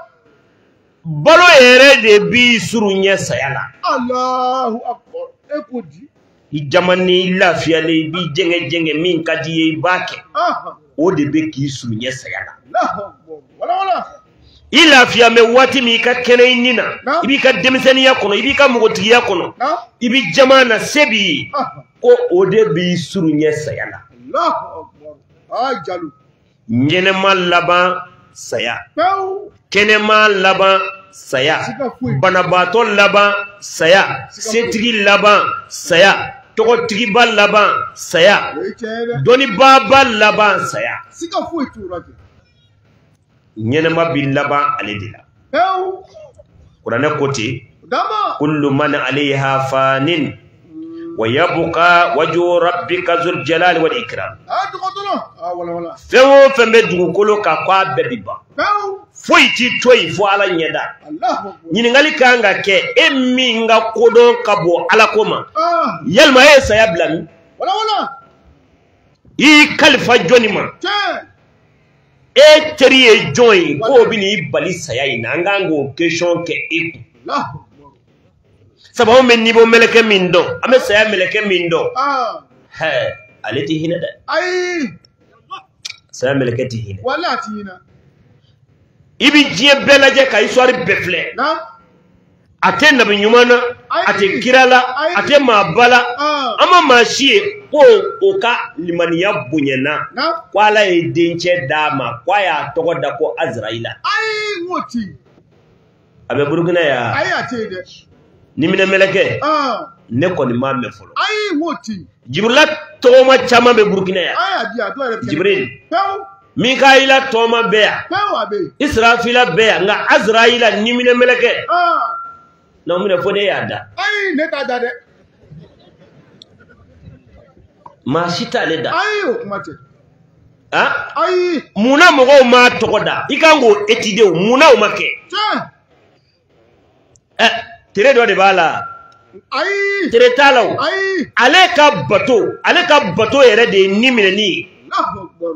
بالو يرى بي سرونيا سيالا الله أكبر إكودي jamani lafiya le bi jenge jenge min kadi bake o de be ki sunya sayala wala wala ilafiya me wati mi ka kene nina ibi ka demiseniya kono ibi ka mugotiya kono ibi jamana sebi ko o de bi sunya sayala Allahu akbar ajalu nyene mal laba saya kene mal laba saya banabato laba saya setigi laba saya togo tigiba laban saya doni baba laban saya sika fu turake nyenema bil laban aledila ew qur'ana koti dama kullu man alayha fanin wa yabqa wajhu rabbika zul jalali wal ikram ah dukotono ah wala wala fewo fembe dugukolo ka kwa bebiba ew foiti toyi fo ala nyeda Allah nyiningali kanga ke emmi nga kodo kabo ala koma ah yalma e saya blami wala wala i kalifa joni ma te e teri e join ko bini bali saya ina ngango question ke iku Allah sababu men nibo meleke mindo ame saya meleke mindo ah he aleti hina da ai saya meleke ti hina wala tina ibi jie belaje ka histoire befle na ate nabi nyumana ate kirala ate mabala ama mashie ko oka limaniya bunyana kwala e denche dama kwaya togoda ko Azraila ai ngoti abe burugina ya ai ate de nimine meleke ah ne ko ni ma me folo ai ngoti jibrila toma chama be burugina ya ai abia do re jibril pew mikaila toma beya pew abe israfila beya nga Azraila nimine meleke ah no mine fode yada ai ne ka dade ma shita le da ai o kuma te ah ai muna mogo ma togoda ikango etide muna o make ta eh tere do de bala ai tere talaw ai ale ka bato ale ka bato yere de nimine ni Allahu akbar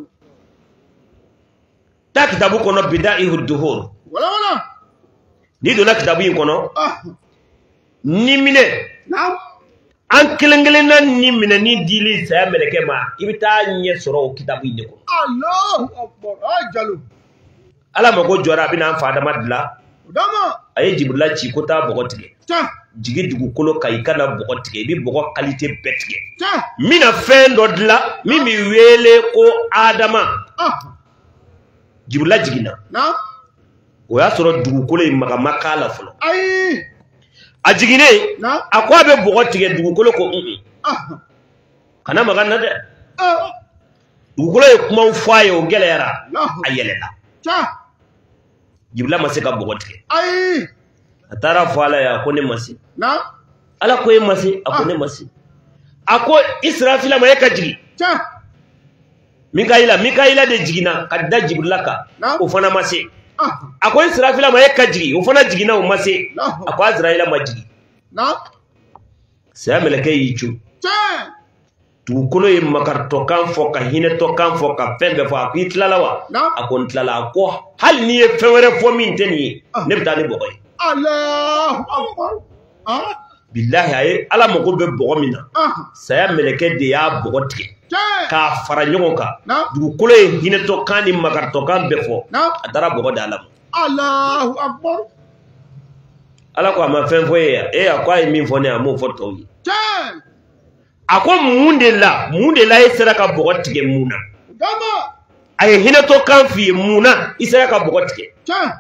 ta kitabu kono bida'ihud duhur wala wala ni do na kitabu yin kono ah nimine now an kelengelen na nimine ni dili sa meleke ma ibita nye soro kitabu yin ko Allahu akbar ajalu ala mago jora bina fa da madla dama aye jibrila ci ko ta bogotige ta jigi dugu kolo kai kana bogotige bi bogo qualité betige ta mina fendo dla mimi wele ko adama ah jibrila jigina na o ya soro dugu kolo maga makala fulo ai a jigine na akwa be bogotige dugu kolo ko mm ah kana magana de ah dugu kolo e kuma faye o gelera Allahu ayelela ta jibrila masika bogotige ai atara fala ya ko ne masi na ala ko e masi akone masi ako israfila ma yaka jigi ta mikaila mikaila de jigina kadda jibrila ka o fana masi ah ako israfila ma yaka jigi o fana jigina o masi Allahu ako azraila ma jigi na sai meleke yichu ta tu kulo e makarto kan fo ka hine to kan fo ka fembe fo akwi tlala wa na akon tlala ko hal ni e fewere fo min teni ne bitani bokoy Allahu akbar ah billahi ay ala mako be bogo mina ah saya meleke de ya bogo tike ta ka fara nyogon ka na du kulo e hine to kan ni makarto kan be fo na adara bogo da alam Allahu akbar ala ko ma fen fo e e akwa e min fo ne amo fo to yi ta ako munde la munde la isera ka bogo tike muna dama ay hine to kan fi muna isera ka bogo tike ta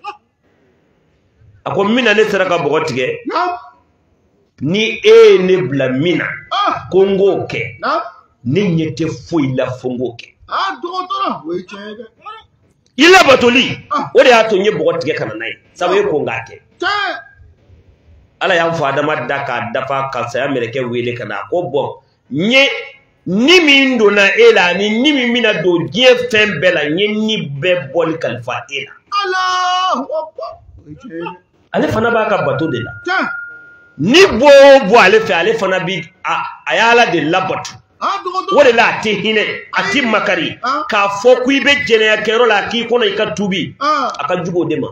ako mina ne sera ka bogo tike na ni e ne bla mina ah kongo ke na ne nyete foi la fongo ke ah dokotoro we chede ila batoli o de ato nye bogo tike kana nai sabe ko ngake ta ala ya fa da madda ka dafa ka saya meleke wele kana ko bo nye ni mi ndo na ela ni ni mi mina do je fembela nye ni be bol kalfa ela Allahu akbar ale fana b'a ka bato de la ni bo bo ale fɛ ale fana bi a y'ala de labato o de la a tɛ hinɛ a tɛ makari k'a fɔ ko i bɛ jɛnɛya kɛyɔrɔ la k'i kɔnɔ i ka tubi a ka jugu o de ma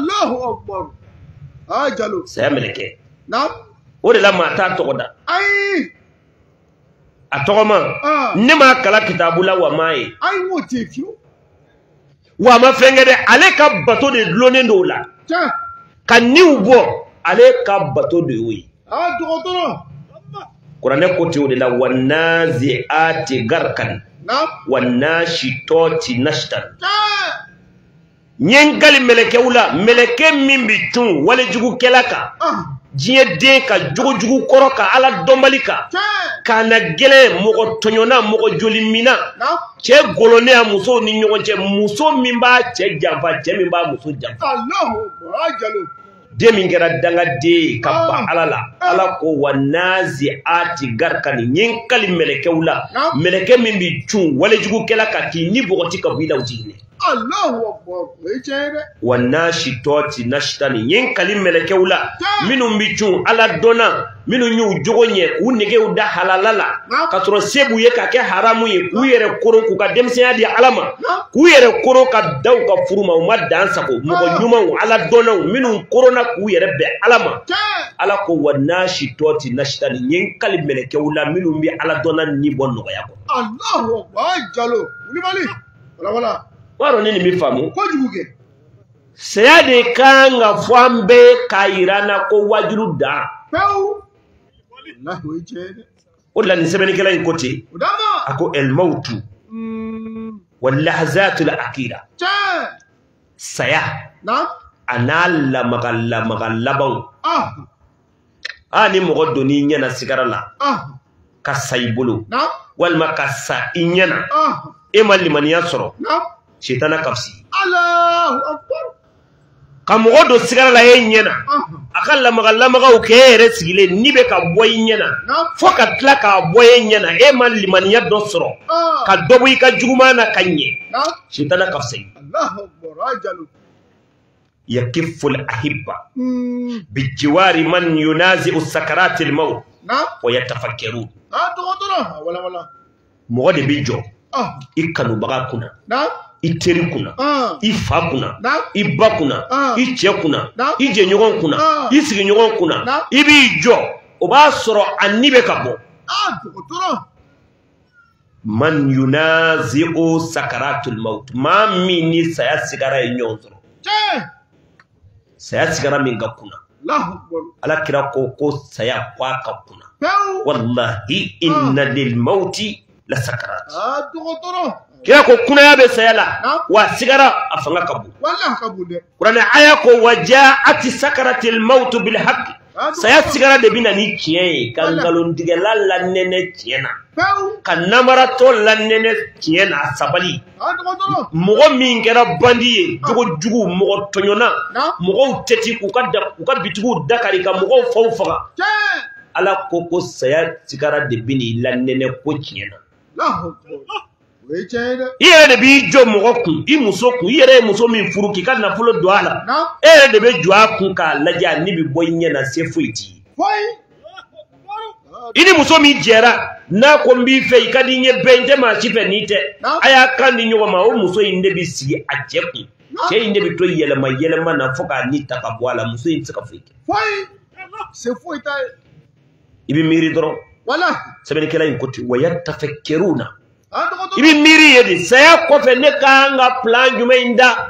saya mɛlɛkɛ o de la maa t'a tɔgɔ da a tɔgɔ ma ne m'a kala kitabu la wa m'a ye wa a ma fɛn kɛ dɛ ale ka bato de dulonnen don o la ka niw bɔ ale ka bato de y'o ye kuranɛ ko ten o de la wannazi'ati garkan wannashitati nashtan ɲɛngali mɛlɛkɛw la mɛlɛkɛ min bi cun walejugukɛla kan diɲɛ den ka jogojugu kɔrɔ ka ala dɔnbali kan k'a na gɛlɛn mɔgɔ tɔɲɔna mɔgɔ joli mina cɛ golonnen a musow ni ɲɔgɔn cɛ muso min b'a cɛ janfa cɛ min b'a muso janfa den min kɛra dangaden ye ka ban ala la ala ko wa nazi'ati garkani ɲɛnkali mɛlɛkɛw la mɛlɛkɛ min bi cun walejugukɛla kan k'i ni bɔgɔti ka bɔ i la o jiginɛ wa nashitati nashtani ɲɛnkali mɛlɛkɛw la minnu bi cun ala dɔnna minnu y'u jogo ɲɛ k'u negew da halala la ka sɔrɔ se b'u ye ka kɛ haramu ye k'u yɛrɛ koron k'u ka denmisɛnya di ala ma k'u yɛrɛ koron ka da u ka furu ma u ma dan sago mɔgɔ ɲumanw ala dɔnnaw minnu koronna k'u yɛrɛ bɛn ala ma ala ko wa nashitati nashtani ɲɛnkali mɛlɛkɛw la minnu bi ala dɔnna ni bɔ nɔgɔya kɔ waro ni mi faamu saya de kan ga fɔ an bɛɛ k'a yira na ko wajulu da o de la nin sɛbɛnnikɛla in ko ten a ko el mautu wal lahzatul akira saya a n'a lamaga lamaga labanw a ni mɔgɔ donn'i ɲɛna sigara la ka sa i bolo walima ka sa i ɲɛna e ma limaniya sɔrɔ Shetana kafsi ka mɔgɔ don sigara la e ɲɛna a ka lamaga lamagaw kɛ e yɛrɛ sigilen ni bɛ ka bɔ i ɲɛna fo ka tila k'a bɔ e ɲɛna e ma limaniya dɔ sɔrɔ ka dɔ bɔ i ka juguman na ka ɲɛ Shetana kafsa yakiful ahibba bijiwari man yunazi'u sakaratil maut wa yatafakkarun mɔgɔ de bi jɔ i kanubaga kunna i teri kunna i fa kunna i ba kunna i cɛ kunna i jɛɲɔgɔn kunna i sigiɲɔgɔn kunna i b'i jɔ o b'a sɔrɔ a ni bɛ ka bɔ man yunazi'u sakaratul maut maa min ni saya sigara ye ɲɔgɔn sɔrɔ saya sigara min ka kunna ala kira ko ko saya ko a ka kunna wallahi inna lil mauti la sakarat kira ko kunaya bɛ saya la wa sigara a fanga ka bon kuranɛ aya ko waja'ati sakaratil maut bil haqq saya sigara de bina ni tiɲɛ ye ka ngalontigɛla lanɛnɛ tiɲɛ na ka namaratɔ lanɛnɛ tiɲɛ na a sabali mɔgɔ min kɛra bandi ye jogojugu mɔgɔ tɔɲɔna mɔgɔw tɛti k'u ka k'u ka bitigiw dakari ka mɔgɔw faw faga ala ko ko saya sigara de bini lanɛnɛ ko tiɲɛ na i yɛrɛ de b'i jɔ mɔgɔ kun i muso kun i yɛrɛ ye muso min furu k'i ka nafolo don a la e yɛrɛ de bɛ jɔ a kun k'a lajɛ a ni bɛ bɔ i ɲɛ na se foyi t'i ye i ni muso min jɛra n'a ko n b'i fɛ i ka di n ye bɛɛ n tɛ maa si fɛ n'i tɛ a y'a kan di ɲɔgɔn ma o muso in de bɛ sigi a cɛ kun cɛ in de bɛ to yɛlɛma yɛlɛma na fo k'a ni ta ka bɔ a la muso in tɛ se ka foyi kɛ i bɛ miiri dɔrɔn sɛbɛnnikɛla in ko ten wa yatafakkaruna i bɛ miiri ye de saya kɔfɛ ne kan ka plan jumɛn in da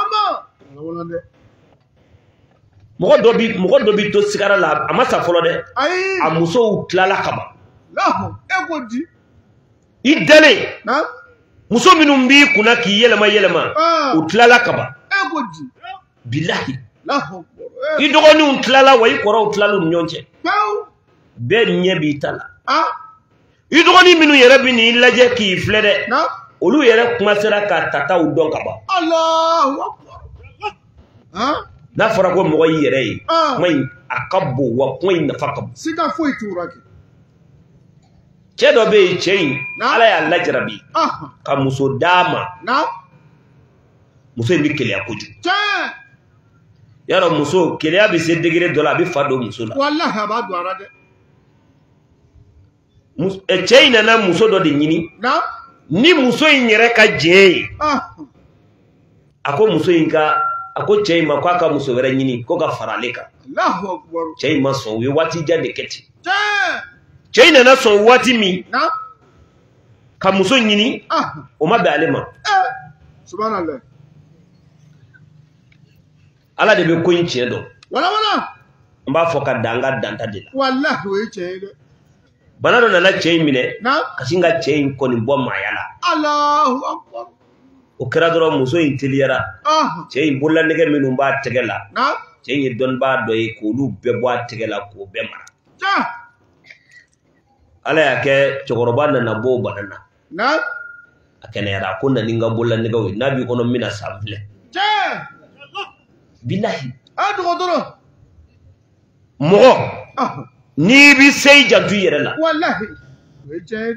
mɔgɔ dɔ bi mɔgɔ dɔ bi to sigara la a ma sa fɔlɔ dɛ a musow tilala ka ban i dalen muso minnu b'i kunna k'i yɛlɛma yɛlɛma u tilala ka ban bilahi i dɔgɔninw tilala wa i kɔrɔw tilala ni ɲɔgɔn cɛ bɛɛ ɲɛ b'i ta la i dɔgɔnin minnu yɛrɛ bɛ n'i lajɛ k'i filɛ dɛ olu yɛrɛ kuma sera ka tataw dɔn ka ban n'a fɔra ko mɔgɔ y'i yɛrɛ ye kuma in a ka bon wa kuma in nafa ka bon cɛ dɔ bɛ yen cɛ in ala y'a lajarabi ka muso d'a ma muso in bɛ keleya kojugu yaro muso keleya bi se degré dola bi fado muso la wallahi ba do arade mus e cheina na muso do de nyini na ni muso yinyere ka je ah ako muso yinka ako chei ma kwa ka muso wera nyini ko ga faraleka Allahu akbar chei ma so we wati jande keti che cheina na so wati mi na ka muso nyini ah o ma be alema eh subhanallah ala de be ko yinche do wala wala mba foka danga danta de la wallahi we che banado na na chei mine na kasinga chei ko ni bo mayala Allahu akbar o kera doro muso inteliyara ah chei bulla nege minu ba tegela na chei don ba do e ko lu be bo tegela ko be mara cha ala yake chogoroba na na bo banana na akene yara ko na ninga bulla nege we nabi kono mina samble che billahi adu godoro mo ah ni bi sey jantu yere la wallahi we che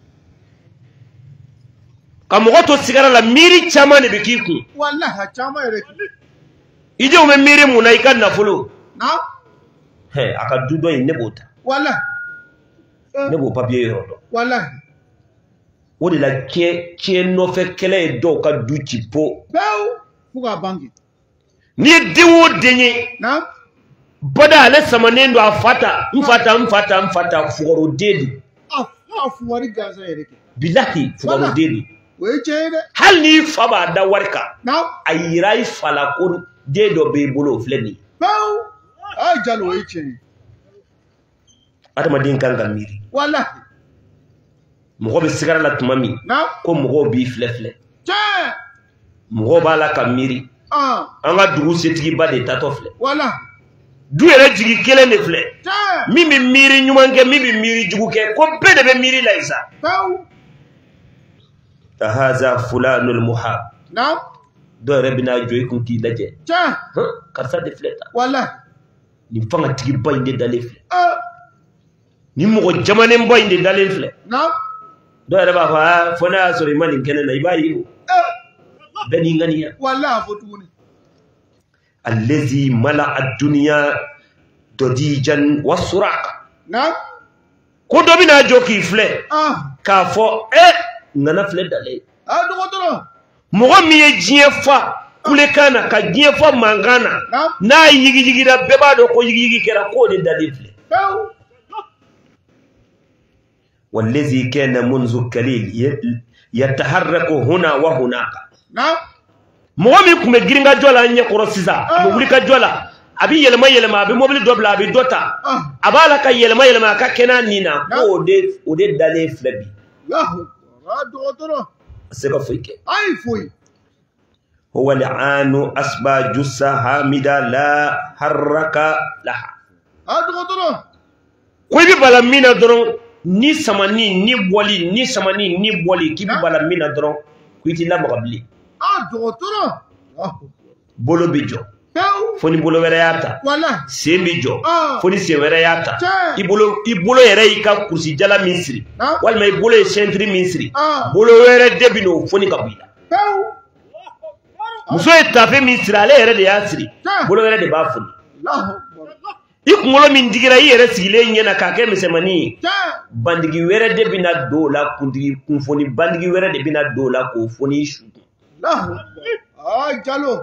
ka mo to sigara la miri chama ne be kiku wallahi chama yere ije o me miri munai kan na fulo na he aka dudo ne bota wallahi ne bo papier yoro wallahi o de la kie kie no fe kele do ka duchi po bew fuga bangi ni diwo denye na bada ale samanendo afata mfata mfata mfata fugoro dedu ah afu wari gaza yere billahi fugoro dedu we che hal ni faba da warka na ayirai fala ko dedo be bolo fleni bew ay jalo we che atama din kan gamiri wallahi mo be sigara la tumami na ko mo bi flefle che mo ba la kamiri ah anga dugu setigi ba de tatofle wallahi du yere jigi kele ne fle che mi bi miri nyumange mi bi miri jugu ke ko be de be miri la isa bew haza fulanul muhab na do rebina joy kun ki daje che karsa de fleta wallahi ni fanga tigi boy de dalé fle ah ni mo jamane boy de dalé fle na do reba fa fona so imani kene na ibayi beni ngania wallahi fotuni allazi mala ad-dunya dodijan wasraq na ko do bina joki fle ah ka fo eh ngana fle dalé adu godoro mo mi ye jie fa kule kana ka jie fa mangana na na yigi yigi da beba do ko yigi yigi kera ko de dalé fle bew والذي كان منذ قليل يتحرك هنا وهناك na مومي كوم غيرنغا جولا ني كروسيزا ابو وليكا جولا ابي يلما يلما ابي موبيل دوبلا ابي دوتا ابالا كا يلما يلما كا كنا نينا او دي او دي دالي فلبي lahu adu godoro سيكو فيك ay fuy هو العان اسبا جسا حامدا لا حرك لها adu godoro كوي بي بالا مينا درون ni samani ni boli ni samani ni boli kibi bala mina dron kuiti la magabli ah docteur bolo bijo bew foni bolo wera yata wallahi sembi jo ah foni se wera yata Che. ibolo ibolo yere ika kursi jala misri Ah. wal may bolo e centri misri Ah. bolo wera debino foni kabila bew muso e tafe misri ale yere de yasri Che. bolo wera de ba foni lahu ikungolo min digira yere sigile nyena kake mesemani che bandigi wera de bina dola kundigi kunfoni bandigi wera de bina dola ko foni shu lahu ah jalo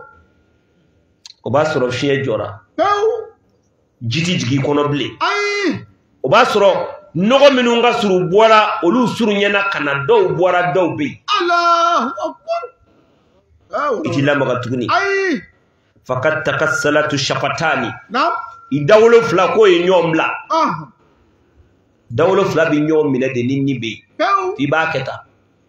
o ba soro fiye jora bew jiti jigi kono ble ay o ba soro nogo minu nga suru bora olu suru nyena kana dow bora dow be Allahu akbar bew iti lamba ka tuguni ay fakat takassalatu shafatani na idawlo fla ko e nyomla ah dawlo fla bi nyom mine de ninni be bew fi ba keta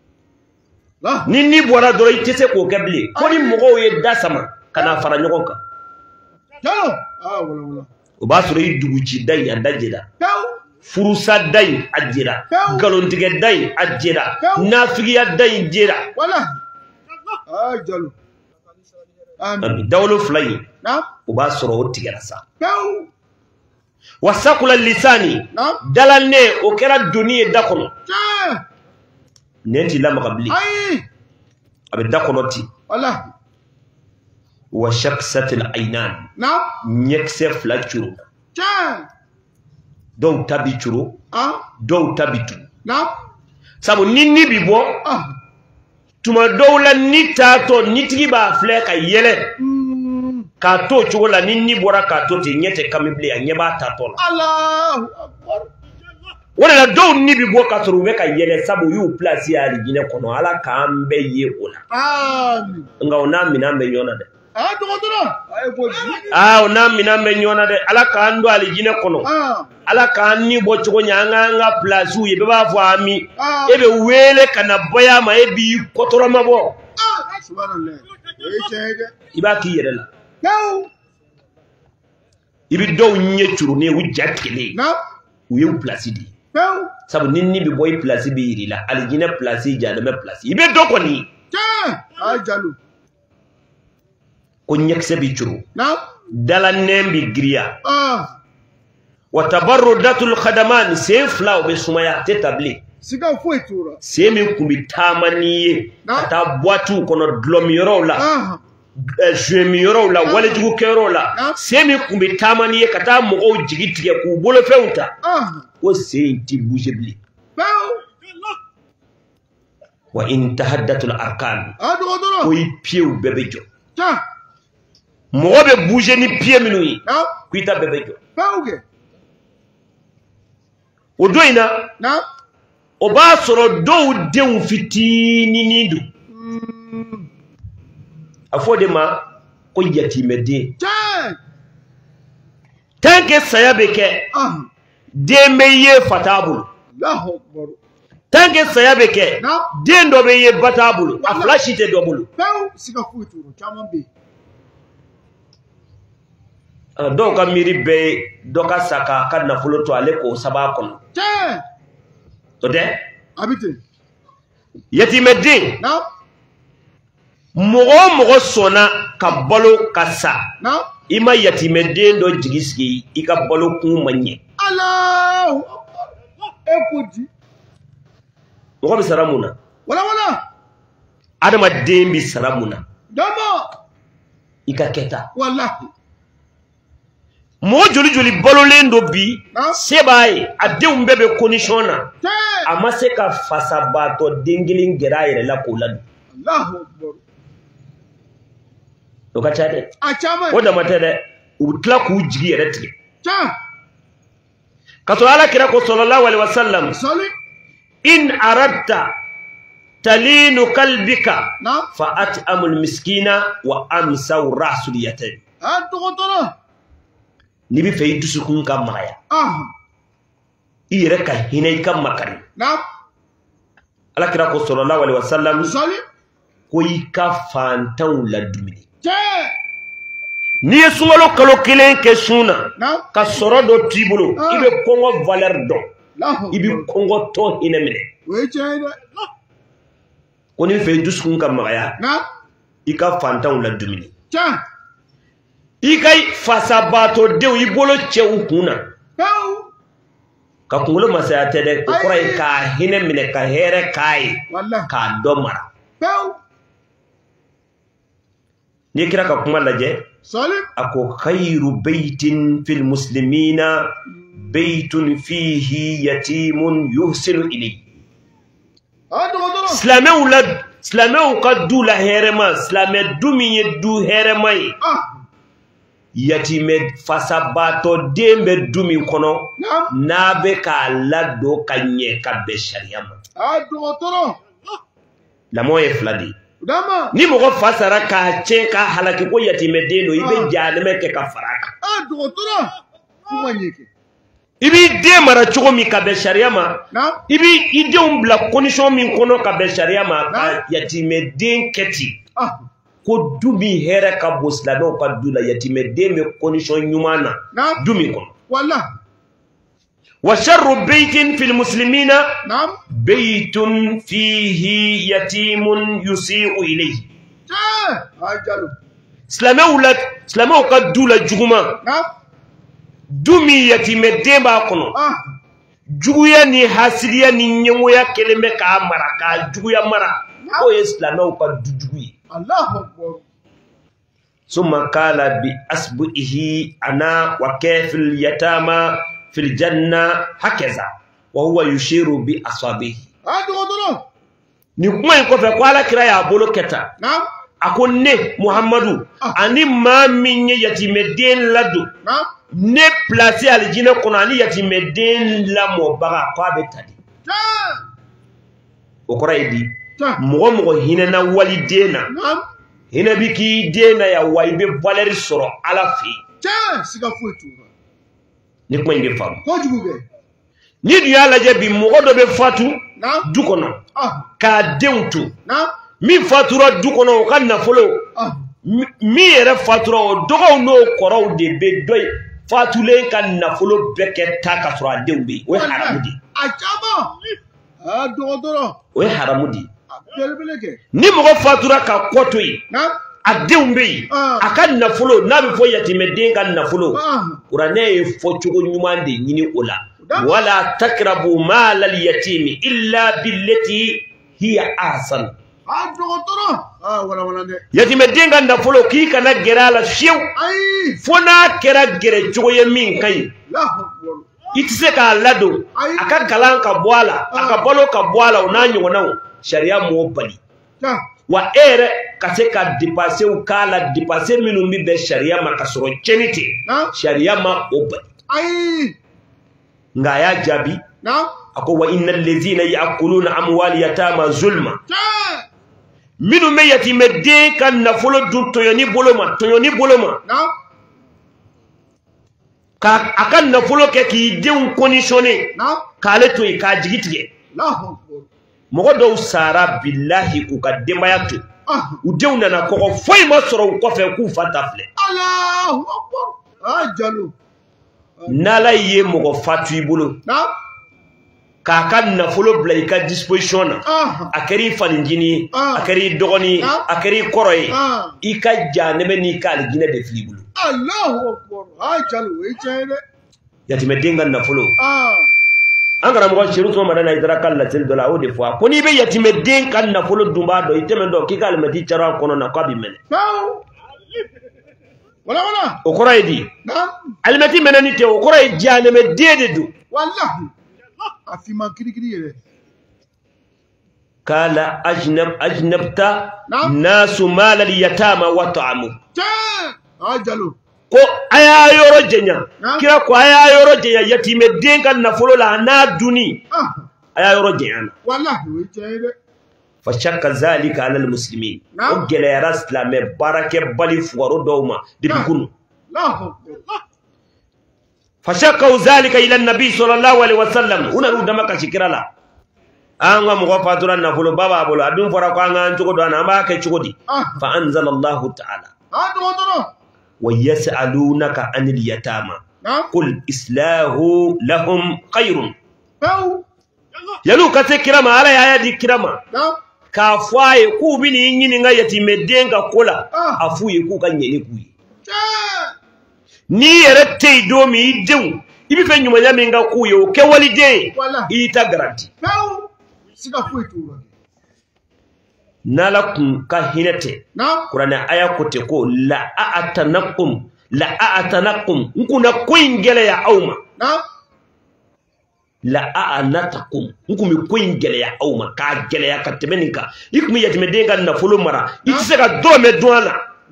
lahu ninni bora doro itese ko keble ko ni mogo ye dasama kana fara nyogon ka jalo ah wala wala o ba soro idugu ci day andajeda bew furusa day ajira Pew. galontige day ajira Pew. nafigiya day jira wallahi ah jalo amin ami dawlo fly na o ba soro o tigera sa bew wasakula lisani na dalanne o kera duniye dakono che nenti lama kabli ay abe dakono ti wallahi wa shaqsatil aynan Naam. nyekse fla churu Tiens. do tabi churu Ah. do tabitu Naam. sabu ninni bi bo Ah. tuma dowla ni tato nitigi ba fle ka yele Mm. ka to chugo la ninni bora ka to te nyete kamible ya nyeba tato la Allahu Akbar. wala la do ni bi bo ka turu be ka yele sabu yu place ya rigine kono ala ka ambe ye ola Amin. nga ona mina me nyona de Ah, dokotoro. Ay boji. ah ona mina me nyona de ala ka ando ali gine kono Ah. ala ka ni bo chugo nyanga nga place ye be ba fo ami Ah. ebe wele kana boya ma ebi kotoro mabo Ah. Subhanallah. Hey, chege. iba ki yele la Now. ibi do nye churu ne wu jatkele Naam. wu ye place di Now. sabu ninni bi boy place bi yiri la aljina place jadame place ibe do ko ni Tiens. Ay jalu. ko nyekse bi churu Naam. dala nembi griya Ah. wa tabarrudatul khadaman se flaw be sumaya te tabli Siga foi tura. se mi kumbi tamaniye Na? ata boatu kono dlom yoro la Ah. jemi yoro la wale jugu kero la Na? se mi kumbi tamaniye kata mo o jigitige ku bolo feunta Ah. o se ti bouge bli Now. wa in tahaddatul arkan Ah, dokotoro. ko pieu bebe jo Tiens. mo be bouge ni pied minu yi Naam. kuita bebe jo Pauge. o doina Naam. o ba soro do deun fitini nidu Mm. afode ma ko yatime de Tiens. tanke saya beke Ah. de meye fatabul Allahu Akbar. tanke saya beke Naam. de ndo beye batabul a flashite dobul Pau. Siga foi tura. Chaman be. do ka miri be do ka saka ka na fulo to ale ko saba kon Tiens. to de Habite. yatime de Naam. mogo mogo sona ka balo kasa Naam. ima yatime de ndo jigisigi ika balo ku manye Allahu Akbar. Ekodi. mogo bi saramuna Wala wala. adama dembi saramuna Dama. ika keta Wallahi. mo joli joli balolen do bi Naam. sebaye adeum bebe condition na Tiens. amase ka fasa bato dengilin gera yere la ko ladu Allahu Akbar. to ka tade A chaman. o da matade utla ku jigi yere tige Tiens. kato ala kira ko sallallahu alaihi wasallam Salut. in aradta talinu kalbika Naam. fa at'amul miskina wa amsaw rasul yatim Ah, dokotoro. ni bi fay dusukun ka maya Ah. ire ka hinay ka makari Naam. ala kira ko sallallahu alaihi wasallam Salut. ko ika fantan la dumini Tiens. ni sungalo kalo kelen ke suna Naam. ka soro do tibulu Ah. ibe kongo valeur do Allahu ibi Akbar. kongo to hinemine Oui, tiens. ko ni fay dusukun ka maya Naam. ika fantan la dumini Tiens. ikai fasabato de ibolo chewu kuna Pau. ka kungulo masaya tede ko Ay. koray ka hinemine ka here kai Wallahi. ka domara Pau. ni kira ka kuma laje Salut. ako khairu baitin fil muslimina baitun fihi yatimun yuhsinu ilayhi Ah, dokotoro. Slame ou la slame ou ka du la herema slame du mi du herema yi Ah. yatime fasabato dembe du mi kono Naam. na be ka la do ka nye ka be sharia ma Ah, dokotoro. la moye fladi Dama. ni mogo fasara ka che ka halaki ko yatime de no Ah. ibe janeme ke ka faraka Ah, dokotoro. Kuma nyeke. ibi de mara chogo mi ka be sharia ma Naam. ibi ide um bla condition mi kono ka be sharia ma ka Ah. yatime den keti Ah. ko dumi here ka bosla no ka dula yatime de me condition nyumana Naam. dumi kono Wallahi. wa sharru baytin fil muslimina Naam. baytun fihi yatimun yusi'u ilayhi Tiens. Ah, jalo. slame wala slame ka dula juguma Naam. dumi yatime de ba kono Ah. juguya ni hasidiya ni nyemoya keleme ka mara ka juguya mara o islam ka du juguyi Allahu Akbar. ثم قال بأسبئه أنا وكيف اليتامى في الجنة هكذا وهو يشير بأصابعه. نكما يكون في قوالا كرا يا بولو كتا أكون نه محمد أني ما من يتيمدين لدو ne placé aljina kono ani yatimeden la mo baga kwabe tadi okora idi mo mo hinena walidena hina biki dena ya waibe valeri soro ala fi ta siga futu ni ko ngi fam ko jubuge ni du yalla je bi mo do be fatu du kono ka dewtu mi fatura du kono kan na folo mi yere fatura o dogo no koro de be doy fatulen kan nafolo beke taka sura dembe we haramudi ajaba ah dodoro we haramudi belbeleke ni mo fatura ka koto yi adembe akan nafolo na bi fo yatime den kan nafolo qur'ane fo chugo nyumande nyini ola wala takrabu mal al yatim illa billati hiya ahsan ah dodoro ah wala wala de yatime den kan nafolo ki kana gerala fiu fona kera gere jogo ye min kai itise ka lado aka kalan ka boala aka bolo ka boala una nyona sharia mo bali wa ere ka se ka dépasser ou kala dépasser minu mi be sharia ma kasoro chenite sharia ma obali ai ngaya jabi ako wa innal ladzina ya'kuluna amwal yatama zulma minu me yatime de kan na folo dun toyoni boloma toyoni boloma ka akan na folo ke ki deun conditionné ka le to ka jigitige mogo do sara billahi ku ka dembayatu u deun na ko ko foy ma soro ko fe ku fata fle Allahu akbar ajalu nala ye mogo fatu ibulu ka kan na folo blay ka disposition akari faninjini akari dogoni akari koroy ika janebe ni kal gine de flibulu Allahu akbar ajalu e chede yatime denga na folo ah angara mo chiru to madana idara kala tel dola o de fois koni be yatime denga na folo dumba do iteme do kikal meti chara kono na kwabi mene wala wala okora idi nam almeti menani te okora janebe dede du wallahi afima kirikiri yele kala ajnab ajnabta nasu mal al yatama wa ta'amu ajalu ko aya yoro jenya kira ko aya yoro jenya yatime denga na folo la na duni aya yoro jenya wallahi we jere fa shakka zalika ala al muslimin o gele ya raslame barake bali fuwaro dawma dibikunu فشكوا ذلك إلى النبي صلى الله عليه وسلم هنا نود ما كشكرا لا أنا مغفاتورا نقول بابا بقول أدون فرق أنا أنتو كده أنا ما كشكودي فأنزل الله تعالى ويسألونك عن اليتامى قل إصلاح لهم خير يلو كتكرما على يدي كرما كافواي كوبيني ينيني يتيمدين كولا أفوي كوكا ينيكوي ni yere tey do mi dew ibi fe nyuma ya minga kuyo ke walide ita garanti sika fuitu nala kun ka hinete qur'ana aya kote ko la atanakum la atanakum nkuna koingele ya auma la anatakum nkumi koingele ya auma ka gele ya katemenika ikumi yatimedenga na folo mara itiseka do me douana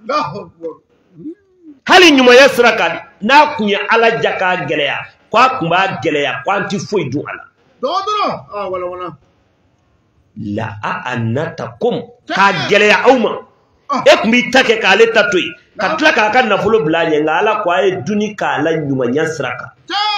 hali nyuma ya siraka na kunya ala jaka geleya kwa kumba geleya kwanti foi du ala dodoro ah wala wala la anatakum ka geleya auma e kumbi take ka le tatoi ka tla ka kan na folo blanye ngala kwa e duni ka la nyuma nya siraka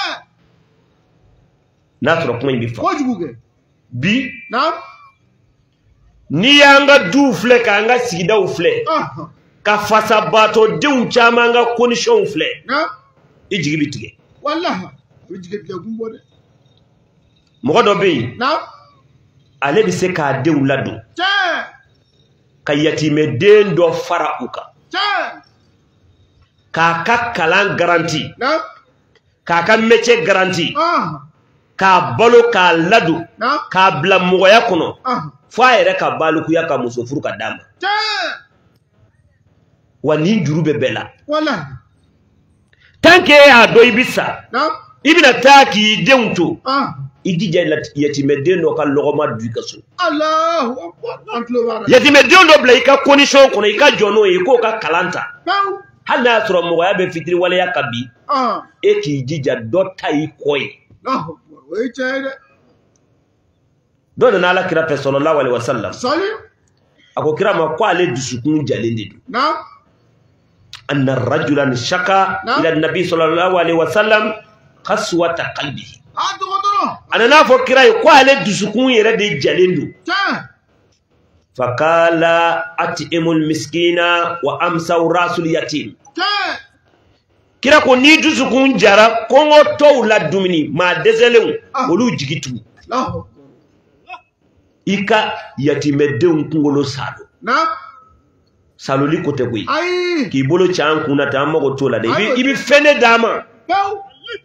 na tro kuma mbi fa wajibuge bi na ni yanga du fle ka nga sigida u fle ah ka fasa bato deun chamanga condition fle na ijigi bitige wallahi ijigi bitige gumbode mo do be na ale bi se ka deun ladu ta ka yatime den do fara uka ta ka ka kalan garanti na ka ka métier garanti ah ka balo ka ladu na ka bla moya kono ah fa ere ka balu ku ya ka muso furu ka dama ta wa nin juru bɛ bɛɛ la wallahi tant que e y'a dɔn i bi sa naam i bɛna taa k'i denw to ah i jija yatimɛden dɔ ka lɔgɔma dun i ka so Allahu akbar antlo bara yatimɛden dɔ bila i ka condition kɔnɔ i ka jɔ n'o ye k'o ka kalan ta naam hali n'a y'a sɔrɔ mɔgɔya bɛ fitiri waleya ka bi ah e k'i jija dɔ ta i kɔ ye Allahu akbar o ye tiɲɛ ye dɛ dɔ nana ala kira fɛ sallallahu alaihi wasallam sali a ko kira ma ko ale dusukun jalen de don naam anna rajulan shaka ila nabi sallallahu alaihi wasallam qaswata qalbihi ah dɔgɔtɔrɔ a nana fɔ kira ye ko ale dusukun yɛrɛ de jalen don tiɲɛ fakala at'imul miskina wa amsaw rasul yatim tiɲɛ kira ko ni dusukun jara kɔngɔtɔw la dumuni maa dɛsɛlenw olu jigi tugu Allahu akbar i ka yatimɛdenw kunkolo salo naam saloli ko tɛ koyi ayi k'i bolo ci an kunna tan an mago t'o la dɛ i bɛ fɛn de d'a ma pew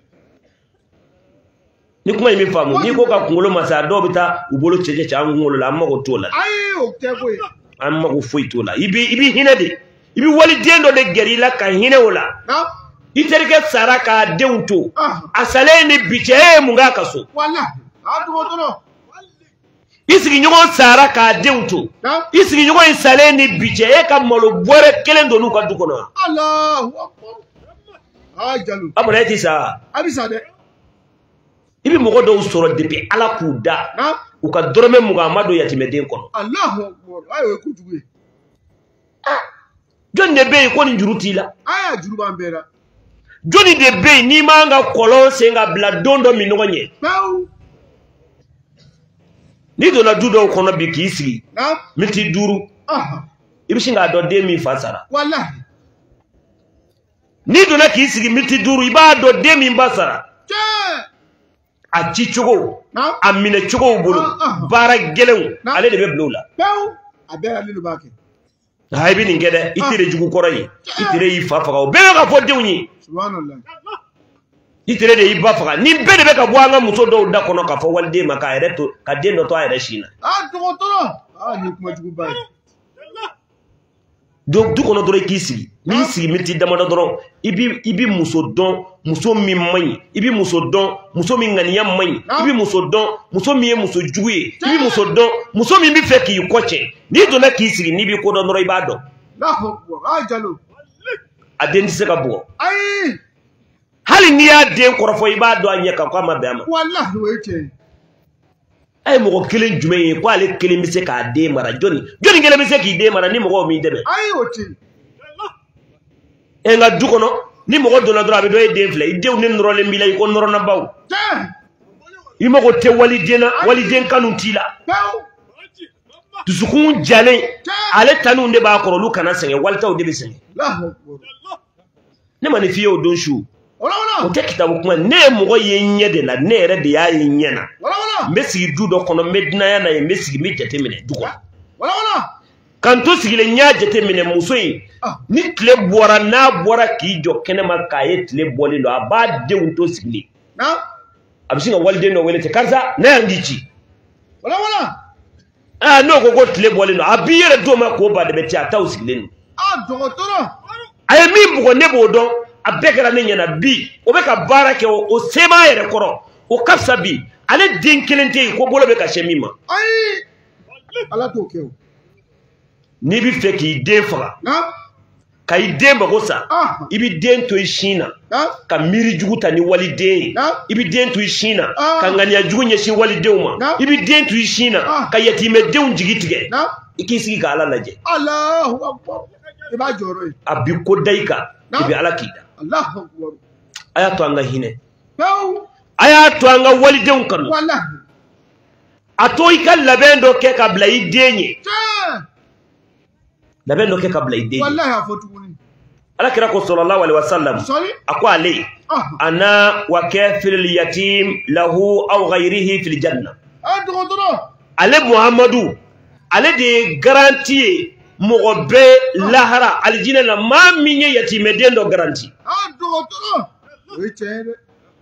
ni kuma in bɛ faamu n'i ko ka kunkolo masa dɔw bɛ taa u bolo cɛcɛ cɛ an kunkolo la an mago t'o la ayi o tɛ koyi an mago foyi t'o la i bɛ i bɛ hinɛ de i bɛ waliden dɔ de gɛrɛ i la ka hinɛ o la naam i terikɛ sara k'a denw to ah a salen ni bi cɛ e ye mun k'a ka so wallahi ah dɔgɔtɔrɔ i sigiɲɔgɔn sara k'a denw to naam i sigiɲɔgɔn in salen ni bi cɛ e ka malo bɔrɛ kelen don n'u ka du kɔnɔ Allahu akbar ah jalu a bɔra e ti sa a bɛ sa dɛ i bɛ mɔgɔ dɔw sɔrɔ depuis ala k'u da naam u ka dɔrɔmɛ mugan a ma don yatimɛden kɔnɔ Allahu akbar ayi o ye kojugu ye jɔnni de bɛ yen ko nin juru t'i la aya juru b'an bɛɛ la jɔnni de bɛ yen n'i man ka kɔlɔn sen ka bila don dɔ min ɲɔgɔn ɲɛ pew n'i donna du dɔw kɔnɔ bi k'i sigi naam miniti duuru ah i bɛ sin k'a dɔn den min fa sara wallahi n'i donna k'i sigi miniti duuru i b'a dɔn den min ba sara tiɲɛ a ci cogo naam a minɛ cogow bolo baara gɛlɛnw ale de bɛ bila o la pew a bɛɛ ale de b'a kɛ ha i bɛ nin kɛ dɛ i tere jugu kɔrɔ ye i tere y'i fa faga o bɛɛ bɛ ka fɔ denw ye subhanallah i tere de y'i ba faga ni bɛɛ de bɛ ka bɔ an ka muso dɔw da kɔnɔ k'a fɔ waliden ma k'a yɛrɛ to ka den dɔ to a yɛrɛ sin na ah dɔgɔtɔrɔ ah nin ye kumajuguba ye donc du kɔnɔ dɔrɔn i k'i sigi n'i sigi miniti damadɔ dɔrɔn i bɛ i bɛ muso dɔn muso min man ɲi i bɛ muso dɔn muso min ŋaniya man ɲi i bɛ muso dɔn muso min ye muso jugu ye i bɛ muso dɔn muso min bɛ fɛ k'i kɔ cɛ n'i donna k'i sigi n'i bɛ ko dɔn dɔrɔn i b'a dɔn Allahu akbar ah jalo a den tɛ se ka bugɔ ayi hali n'i y'a den kɔrɔfɔ i b'a dɔn a ɲɛ kan k'a ma bɛn a ma wallahi o ye tiɲɛ ye a ye mɔgɔ kelen jumɛn ye ko ale kelen bɛ se k'a den mara jɔnni jɔnni kelen bɛ se k'i den mara ni mɔgɔw m'i dɛmɛ ayi o tɛ ɛ nka du kɔnɔ ni mɔgɔ donna dɔrɔn a bɛ dɔn e den filɛ i denw ni nɔrɔlen b'i la i ko nɔrɔna baw tiɲɛ i mago tɛ waliden na waliden kanu t'i la pew dusukun jalen ale tanuw de b'a kɔrɔ olu kana sɛgɛn walitaw de bɛ sɛgɛn Allahu akbar ne ma nin f'i ye o don su wala o wala tɛ kitabu kuma ne ye mɔgɔ ye ɲɛ de la ne yɛrɛ de y'a ye ɲɛ na wala wala n bɛ sigi du dɔ kɔnɔ n bɛ dunanya na yen n bɛ sigi n bɛ jateminɛ du kɔnɔ wala wala kan to sigilen n y'a jateminɛ muso in ni tile bɔra n'a bɔra k'i jɔ kɛnɛma k'a ye tile bɔlen don a b'a denw to sigilen naam a bɛ sin ka waliden dɔ wele ten karisa ne y'an k'i ci wala wala aa n'o ko ko tile bɔlen don a b'i yɛrɛ d'o ma k'o ba de bɛ ci a taw sigilen don ah dɔgɔtɔrɔ a ye min bugɔ ne b'o dɔn a bɛɛ kɛra ne ɲɛna bi o bɛ ka baara kɛ o se b'a yɛrɛ kɔrɔ o ka fisa bi ale den kelen tɛ yen ko bolo bɛ ka se min ma ayi ala t'o kɛ o n'i bɛ fɛ k'i den faga naam ka i den mago sa ah i bɛ den to i sin na naam ka miiri jugu ta ni waliden ye naam i bɛ den to i sin na Ah. ka ŋaniya jugu ɲɛsin walidenw ma Naam. i bɛ den to i sin na Ah. ka yatimɛdenw jigi tigɛ naam i k'i sigi ka ala lajɛ Allahu akbar i b'a jɔyɔrɔ ye a bi ko da i kan i Naam. bɛ ala k'i da Allahu akbar a y'a to an ka hinɛ pew a y'a to an ka walidenw kanu wallahi a to i ka labɛn dɔ kɛ ka bila i den ye tiɲɛ labɛn dɔ kɛ ka bila i den ye wallahi a fɔ tuguni ala kira ko sallallahu alaihi wasallam sɔli a ko ale ah ana wa kafiril yatim lahu aw ghayrihi fil janna ah dɔgɔtɔrɔ ale muhamadu ale de ye garanti ye mɔgɔ bɛ lahara alijinɛ na maa min ye yatimɛden dɔ garanti ah dɔgɔtɔrɔ o ye tiɲɛ ye dɛ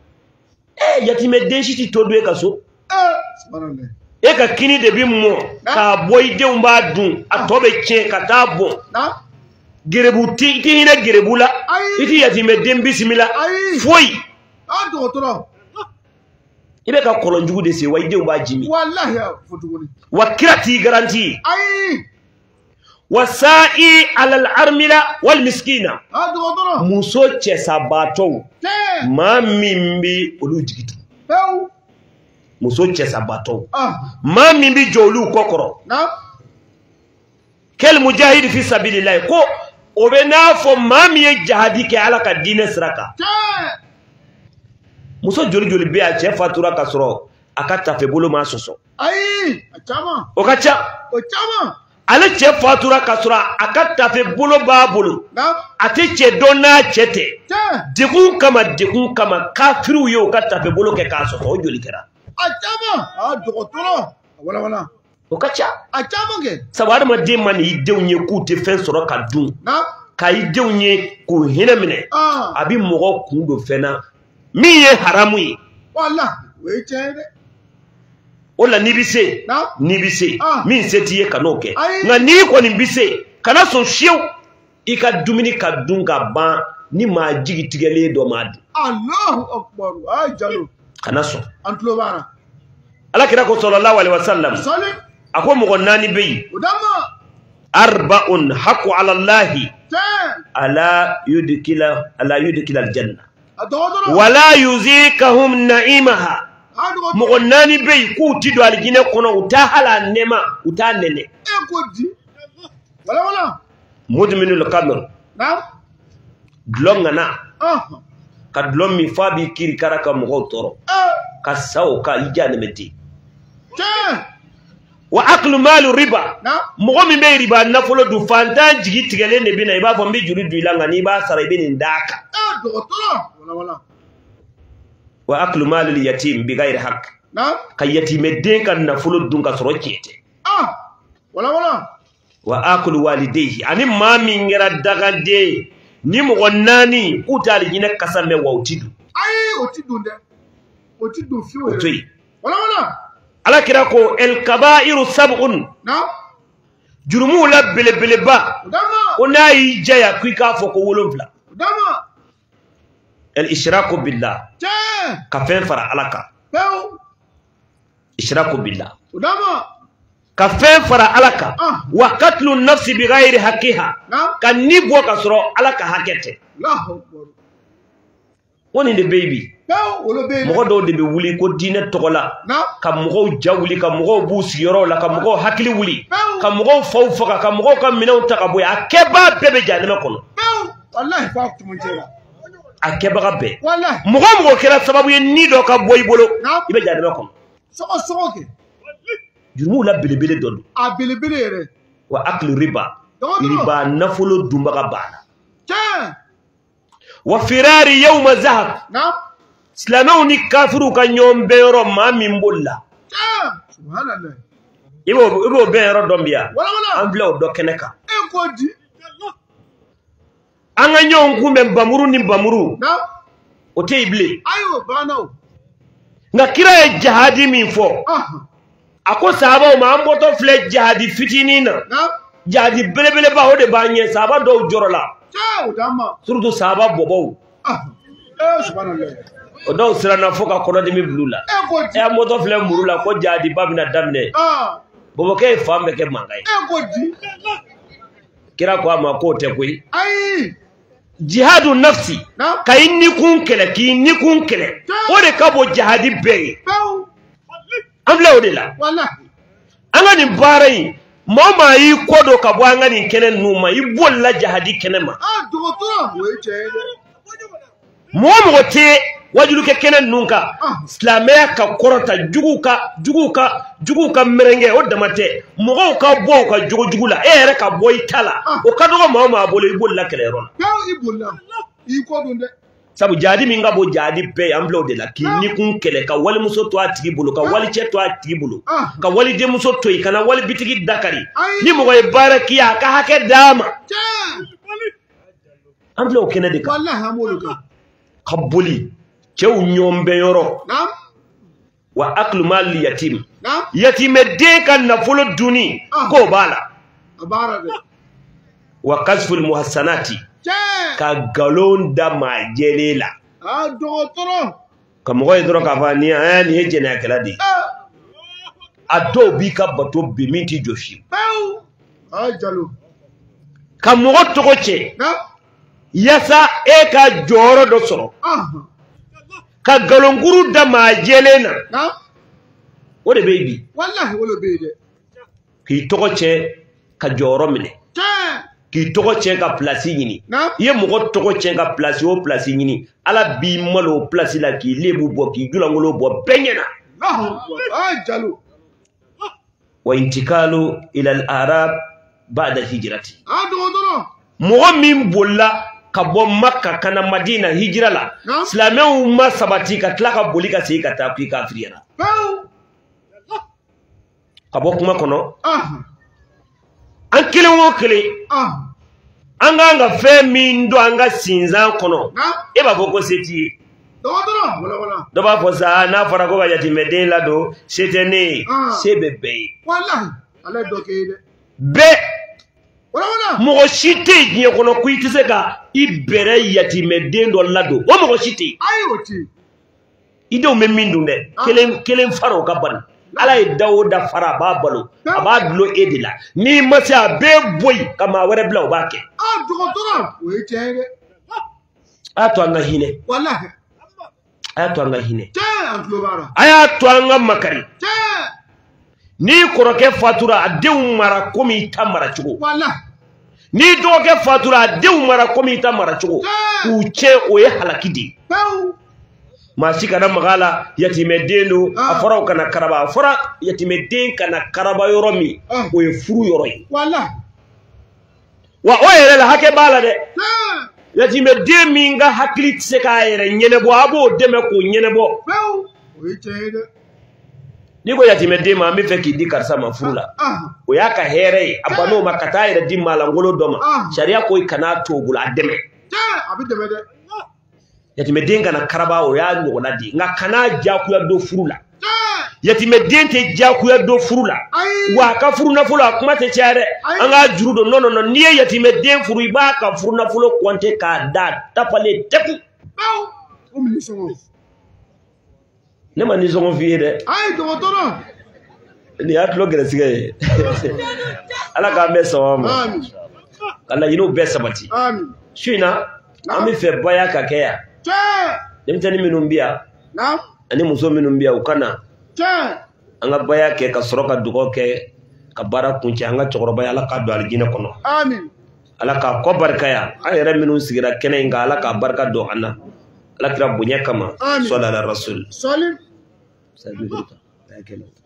ɛ yatimɛden si tɛ to dun e ka so eh subhanallah e ka kini de bi mɔ k'a bɔ i denw b'a dun a tɔ bɛ tiɲɛ ka taa bɔn naam gerebu ti ti hina gerebu la iti yatime den bismillah foi a dogotoro ibe ka kolonjugu de se wa ide ba jimi wallahi fotugoni wa kirati garanti ai wasa'i ala al-armila wal miskina a dogotoro muso che sabato ma mimbi olu jigitu pew muso che sabato ah ma mimbi jolu kokoro na kel mujahid fi sabilillah ko obena fo mami ye jihadi ke ala ka dine siraka muso joli joli be a che fatura kasoro akata fe bolo ma soso ai achama o kacha o chama ale che fatura kasoro akata fe bolo ba bolo na ate che donna chete dekun kama dekun kama kafiru yo kata fe bolo ke kaso o joli kera achama a dogotoro wala wala o kacha achama ke sabar ma de man yidewnye ku te fen soro ka dun na ka yidewnye ku hinemine ah abi mogo kundo fena mi ye haramu yi wala we chede ola nibise na nibise ah. min seti ye kanoke Aye. nga ni ko nibise kana so shew ika dumini ka dunga ban ni ma jigi tigele do madu Allahu akbar ay jalo kana so antlo bara ala kira ko sallallahu alaihi wasallam salim ako mo nani beyi udama arba'un haqu ala allah ta ala yudkila ala yudkila aljanna adodoro wala yuzikahum na'imaha adodoro mo nani beyi ku tido aljine kono uta hala nema uta nene e kodi wala wala mudminul qamr na dlongana ah ka dlomi fabi kiri karaka mo toro ah ka saw ka ijane meti ta wa aklu malu riba na mo mi be riba nafolo du fanta jigi tigele ne bina iba fo mbi juri du ilanga ni ba sara ibini ndaka adodoro wala wala wa aklu malu yatim bi ghairi haqq na ka yatime den kan nafolo dun ka soro kete ah wala wala wa aklu walidayhi ani mami ngera daga de ni mo nani utali jine kasame wautidu ai otidunde otidu fiwo otoi wala wala ala kira ko el kabairu sab'un na jurumu la bele bele ba udama ona yi jaya kuika fo ko wolonfla udama el ishraku billah ta ka fen fara alaka pew ishraku billah udama ka fen fara alaka ah wa qatlu nafsi bi ghairi haqqiha na kan ni bo ka soro alaka hakete Allahu akbar woni de baby pew wala be mogo do de be wuli ko dine togola na ka mogo jawuli ka mogo bu sigiro la ka mogo hakili wuli pew ka mogo faw faka ka mogo ka minaw takaboy akeba bebe janema kono pew wallahi faktu mun jera akeba be wallahi mogo mogo kera sababu ye ni do ka boy bolo na ibe janema kono soko soko ke jurumu la bele bele dondo a belebele yere wa akli riba Dodo. riba nafolo dumba ka bana ta wa firari yawma zahab na islamaw ni kafiru ka nyombe yoro ma min bolla ta subhanallah ibo ibo be yoro dombiya wala wala ambla do keneka e kodi anga nyon kumbe bamuru ni bamuru na o te ible ayo bana nga kira e jihadi min fo ah ako sahaba ma amboto fle jihadi fitinina na jihadi belebele ba o de ba nye sahaba do jorola ta udama surtout sahaba bobo ah eh subhanallah o do sirana fo ka kono de mi blula e kodi e amboto fle murula ko jihadi babina damne ah bobo ke fambe ke mangay e kodi kira ko ama ko te koy ai jihadu nafsi na kay ni kun kele ki ni kun kele o de ka bo jihadi be pew amla o de la wallahi anga ni barai mama yi kodo ka bo anga ni kenen numa yi bolla jihadi kenema ah dogoto we chede momo te wajulu ke kenen nunka ah islamaya ka korota juguka juguka juguka merenge o damate mogo ka bo ka jugu jugula e re ka boy tala Ah. o ka dogo mama bolo yi bolla kele ron pew ibulla i kodunde sabu jadi mi nga bo jadi pe amblo de la ki ni kun kele ka wali muso to atigi bolo ka wali che to atigi bolo Ah. ka wali de muso to yi kana wali bitigi dakari Ai. ni mogo e barakiya ka hake dama ta amblo kene de ka wallahi amolu ka ka boli cew nyombe yoro na wa aklu mal yatim na yatime de kan na folo duni Ah. ko bala abara de wa kasful muhassanati ka galon da majelela ah dogotoro ka mo koy doro ka fa ni an ni jene akala di ado bi ka bato bi minti joshi baw ah jalo ka mo to ko che yasa e ka joro do soro ka galonguru da majelena o de baby wallahi wala beede ki to ko che ka joro mine ki togo chen ka place nyini ye mogo togo chen ka place o place nyini ala bi malo place la ki lebu bo ki julangolo bo benyana ah jalo wa intikalu ila al-arab ba'da hijrati ah dodo mogo min bolla ka bo makka kana madina hijra la islamu ma sabati ka tla ka boli ka sei ka ta ki kafiriyana ka bo kuma kono ah an kelen wo kelen an ga nga fe min do an ga sinzan kono e ba foko seti dogotoro wala wala do ba fo sa na fara ko ba yati meden la do setene sebebe wallahi ala do keede be wala wala mo shite giye kono ku itise ka ibere yati meden do la do o mo shite ayoti ido me min dunde kelen kelen faro ka ban ala ye dawuda fara b'a balo a b'a dulo e de la ni ma se a bɛɛ boyi ka maa wɛrɛ bila o b'a kɛ ah dogotoro o ye tiɲɛ ye dɛ a y'a to an ka hinɛ wallahi a y'a to an ka hinɛ tiɲɛ an tulo b'a la a y'a to an ka makari tiɲɛ ni kɔrɔkɛ fatura a denw mara komi i ta mara cogo wallahi ni dɔgɔkɛ fatura a denw mara komi i ta mara cogo k'u tiɲɛ o ye halaki de ye maa si kana maga la yatimɛ den do a fɔra o kana karaba a fɔra yatimɛ den kana karaba yɔrɔ min o ye furu yɔrɔ ye wa o yɛrɛ la hakɛ b'a la dɛ yatimɛ den min ka hakili tɛ se k'a yɛrɛ ɲɛnabɔ a b'o dɛmɛ k'o ɲɛnabɔ n'i ko yatimɛ den ma an bɛ fɛ k'i di karisa ma furu la o y'a ka hɛrɛ ye a ban'o ma ka taa yɛrɛ di maalankolon dɔ ma sariya ko i kana to o bolo a dɛmɛ yatimɛ den kana karaba o y'a ɲɔgɔnna de nka kana jakuya do furu la yatimɛ den tɛ jakuya do furu la wa a ka furu nafolo a kuma tɛ caya dɛ an k'a juru don non non non n'i ye yatimɛ den furu i b'a ka furu nafolo compter k'a da tapalen tepu ne ma nisɔngɔ f'i ye dɛ nin y'a tulo gɛrɛsigɛ ye ala k'an bɛɛ sɔn ma ka laɲiniw bɛɛ sabati su in na an bɛ fɛ baya ka kɛ yan denmisɛnnin minnu bɛ yan ani muso minnu bɛ yan u ka na an ka baya kɛ ka sɔrɔ ka dugawu kɛ ka baara kuncɛ an ka cɛkɔrɔba ye ala k'a don alijinɛ kɔnɔ ala k'a kɔ barika yan an yɛrɛ minnu sigira kɛnɛ in kan ala k'a barika don an na ala kira bonya kama sɔli ala rasul